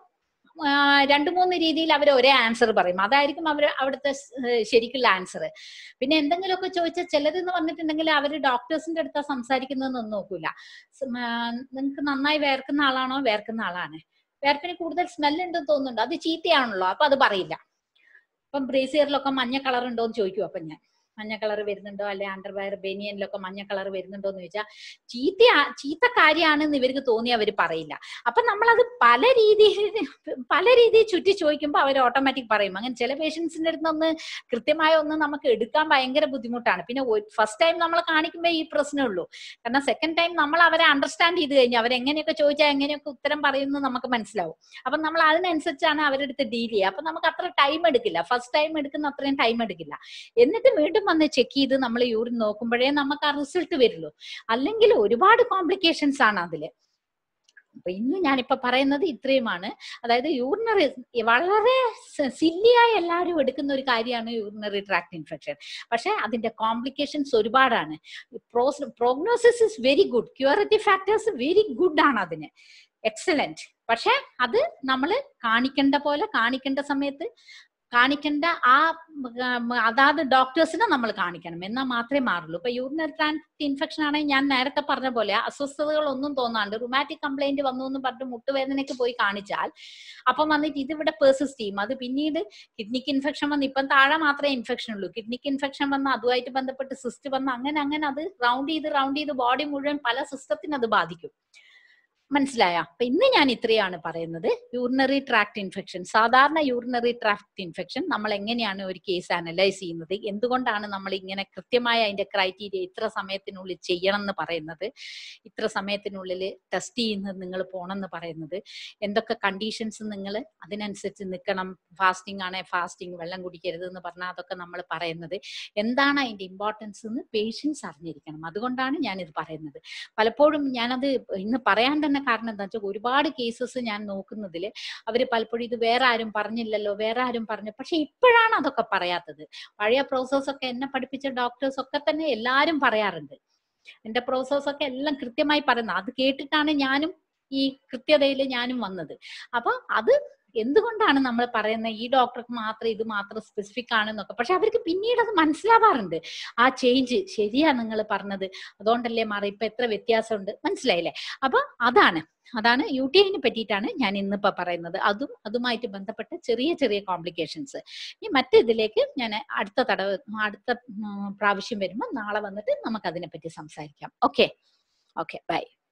S1: രണ്ടു മൂന്ന് രീതിയിൽ അവർ ഒരേ ആൻസർ പറയും, അതായിരിക്കും അവർ അവിടുത്തെ ശരിക്കുള്ള ആൻസർ. പിന്നെ എന്തെങ്കിലുമൊക്കെ ചോദിച്ചാൽ ചിലരെന്ന് പറഞ്ഞിട്ടുണ്ടെങ്കിൽ അവര് ഡോക്ടേഴ്സിന്റെ അടുത്താ സംസാരിക്കുന്നതെന്നൊന്നും നോക്കൂല. നിങ്ങൾക്ക് നന്നായി വേർക്കുന്ന ആളാണോ, വേർക്കുന്ന ആളാണ്, വേർപ്പിന് കൂടുതൽ സ്മെൽ ഉണ്ടെന്ന് തോന്നുന്നുണ്ടോ, അത് ചീത്തയാണല്ലോ, അപ്പൊ അത് പറയില്ല. ഇപ്പം ബ്രേസിയറിലൊക്കെ മഞ്ഞ കളർ ഉണ്ടോ എന്ന് ചോദിക്കും. അപ്പൊ ഞാൻ മഞ്ഞ കളർ വരുന്നുണ്ടോ, അല്ലെ അണ്ടർവയർ ബനിയനിലൊക്കെ മഞ്ഞ കളർ വരുന്നുണ്ടോ എന്ന് ചോദിച്ചാൽ ചീത്ത ചീത്ത കാര്യമാണെന്ന് ഇവർക്ക് തോന്നി അവർ പറയില്ല. അപ്പൊ നമ്മളത് പല രീതിയിൽ പല രീതിയിൽ ചുറ്റി ചോദിക്കുമ്പോൾ അവർ ഓട്ടോമാറ്റിക് പറയും. അങ്ങനെ ചില പേഷ്യൻസിന്റെ അടുത്ത് ഒന്ന് കൃത്യമായ ഒന്ന് നമുക്ക് എടുക്കാൻ ഭയങ്കര ബുദ്ധിമുട്ടാണ്. പിന്നെ ഫസ്റ്റ് ടൈം നമ്മൾ കാണിക്കുമ്പോൾ ഈ പ്രശ്നമുള്ളൂ, കാരണം സെക്കൻഡ് ടൈം നമ്മൾ അവരെ അണ്ടർസ്റ്റാൻഡ് ചെയ്ത് കഴിഞ്ഞാൽ അവരെങ്ങനെയൊക്കെ ചോദിച്ചാൽ എങ്ങനെയൊക്കെ ഉത്തരം പറയുന്നത് നമുക്ക് മനസ്സിലാവും. അപ്പൊ നമ്മൾ അതിനനുസരിച്ചാണ് അവരുടെ അടുത്ത് ഡീൽ ചെയ്യുക. അപ്പൊ നമുക്ക് അത്ര ടൈം എടുക്കില്ല, ഫസ്റ്റ് ടൈം എടുക്കുന്ന അത്രയും ടൈം എടുക്കില്ല. എന്നിട്ട് വീണ്ടും വന്ന് ചെക്ക് ചെയ്ത് നമ്മൾ യൂറിൻ നോക്കുമ്പോഴേ നമുക്ക് ആ റിസൾട്ട് വരുള്ളൂ, അല്ലെങ്കിൽ ഒരുപാട് കോംപ്ലിക്കേഷൻസ് ആണ് അതില്. അപ്പൊ ഇന്ന് ഞാനിപ്പോ പറയുന്നത് ഇത്രയുമാണ്. അതായത് യൂറിനറി വളരെ സില്ലിയായി എല്ലാവരും എടുക്കുന്ന ഒരു കാര്യമാണ് യൂറിനറി ട്രാക്ട് ഇൻഫെക്ഷൻ. പക്ഷെ അതിന്റെ കോംപ്ലിക്കേഷൻസ് ഒരുപാടാണ്. Prognosis is very good, curative factors very good ആണ് അതിന്, എക്സലന്റ്. പക്ഷെ അത് നമ്മൾ കാണിക്കേണ്ട പോലെ കാണിക്കേണ്ട സമയത്ത് കാണിക്കേണ്ട ആ അതാത് ഡോക്ടേഴ്സിനെ നമ്മൾ കാണിക്കണം, എന്നാൽ മാത്രമേ മാറുള്ളൂ. ഇപ്പൊ യൂറിനറി ട്രാക്ട് ഇൻഫെക്ഷൻ ആണെങ്കിൽ ഞാൻ നേരത്തെ പറഞ്ഞ പോലെ അസ്വസ്ഥതകളൊന്നും തോന്നാണ്ട് റുമാറ്റിക് കംപ്ലൈന്റ് വന്നു എന്ന് പറഞ്ഞിട്ട് മുട്ടുവേദനയ്ക്ക് പോയി കാണിച്ചാൽ അപ്പം വന്നിട്ട് ഇതിവിടെ പെർസിസ്റ്റ് ചെയ്യും. അത് പിന്നീട് കിഡ്നിക്ക് ഇൻഫെക്ഷൻ വന്ന് ഇപ്പം താഴെ മാത്രമേ ഇൻഫെക്ഷൻ ഉള്ളൂ, കിഡ്നിക്ക് ഇൻഫെക്ഷൻ വന്ന് അതുമായിട്ട് ബന്ധപ്പെട്ട് സിസ്റ്റ് വന്ന് അങ്ങനെ അങ്ങനെ അത് റൗണ്ട് ചെയ്ത് റൗണ്ട് ചെയ്ത് ബോഡി മുഴുവൻ പല സിസ്റ്റത്തിന് അത് ബാധിക്കും. മനസ്സിലായ? അപ്പൊ ഇന്ന് ഞാൻ ഇത്രയാണ് പറയുന്നത്. യൂറിനറി ട്രാക്ട് ഇൻഫെക്ഷൻ, സാധാരണ യൂറിനറി ട്രാക്ട് ഇൻഫെക്ഷൻ നമ്മൾ എങ്ങനെയാണ് ഒരു കേസ് അനലൈസ് ചെയ്യുന്നത്, എന്തുകൊണ്ടാണ് നമ്മൾ ഇങ്ങനെ കൃത്യമായ അതിന്റെ ക്രൈറ്റീരിയ ഇത്ര സമയത്തിനുള്ളിൽ ചെയ്യണം എന്ന് പറയുന്നത്, ഇത്ര സമയത്തിനുള്ളിൽ ടെസ്റ്റ് ചെയ്യുന്നത് നിങ്ങൾ പോകണം എന്ന് പറയുന്നത്, എന്തൊക്കെ കണ്ടീഷൻസ് നിങ്ങൾ അതിനനുസരിച്ച് നിൽക്കണം, ഫാസ്റ്റിംഗ് ആണെ ഫാസ്റ്റിംഗ്, വെള്ളം കുടിക്കരുത് എന്ന് പറഞ്ഞാൽ അതൊക്കെ നമ്മൾ പറയുന്നത്, എന്താണ് അതിന്റെ ഇമ്പോർട്ടൻസ് എന്ന് പേഷ്യൻസ് അറിഞ്ഞിരിക്കണം. അതുകൊണ്ടാണ് ഞാനിത് പറയുന്നത്. പലപ്പോഴും ഞാനത് ഇന്ന് പറയാൻ തന്നെ കാരണം എന്താ വെച്ചാൽ ഒരുപാട് കേസസ് ഞാൻ നോക്കുന്നതിൽ അവര് പലപ്പോഴും ഇത് വേറെ ആരും പറഞ്ഞില്ലല്ലോ, വേറെ ആരും പറഞ്ഞു, പക്ഷെ ഇപ്പോഴാണ് അതൊക്കെ പറയാത്തത്. പഴയ പ്രോസസ് ഒക്കെ എന്നെ പഠിപ്പിച്ച ഡോക്ടേഴ്സ് ഒക്കെ തന്നെ എല്ലാരും പറയാറുണ്ട്, എന്റെ പ്രോസസ് ഒക്കെ എല്ലാം കൃത്യമായി പറയുന്നത്. അത് കേട്ടിട്ടാണ് ഞാനും ഈ കൃത്യതയിൽ ഞാനും വന്നത്. അപ്പൊ അത് എന്തുകൊണ്ടാണ് നമ്മൾ പറയുന്നത് ഈ ഡോക്ടർക്ക് മാത്രം ഇത് മാത്രം സ്പെസിഫിക് ആണെന്നൊക്കെ, പക്ഷെ അവർക്ക് പിന്നീട് അത് മനസ്സിലാവാറുണ്ട്, ആ ചേഞ്ച് ശരിയാ നിങ്ങൾ പറഞ്ഞത്, അതുകൊണ്ടല്ലേ മാറി, ഇപ്പൊ എത്ര വ്യത്യാസമുണ്ട്, മനസ്സിലായില്ലേ? അപ്പൊ അതാണ് അതാണ് യു ടി ഐനെ പറ്റിയിട്ടാണ് ഞാൻ ഇന്നിപ്പോ പറയുന്നത്. അതും അതുമായിട്ട് ബന്ധപ്പെട്ട ചെറിയ ചെറിയ കോംപ്ലിക്കേഷൻസ്. ഇനി മറ്റേതിലേക്ക് ഞാൻ അടുത്ത തടവ് അടുത്ത പ്രാവശ്യം വരുമ്പോൾ നാളെ വന്നിട്ട് നമുക്ക് അതിനെപ്പറ്റി സംസാരിക്കാം. Okay okay by.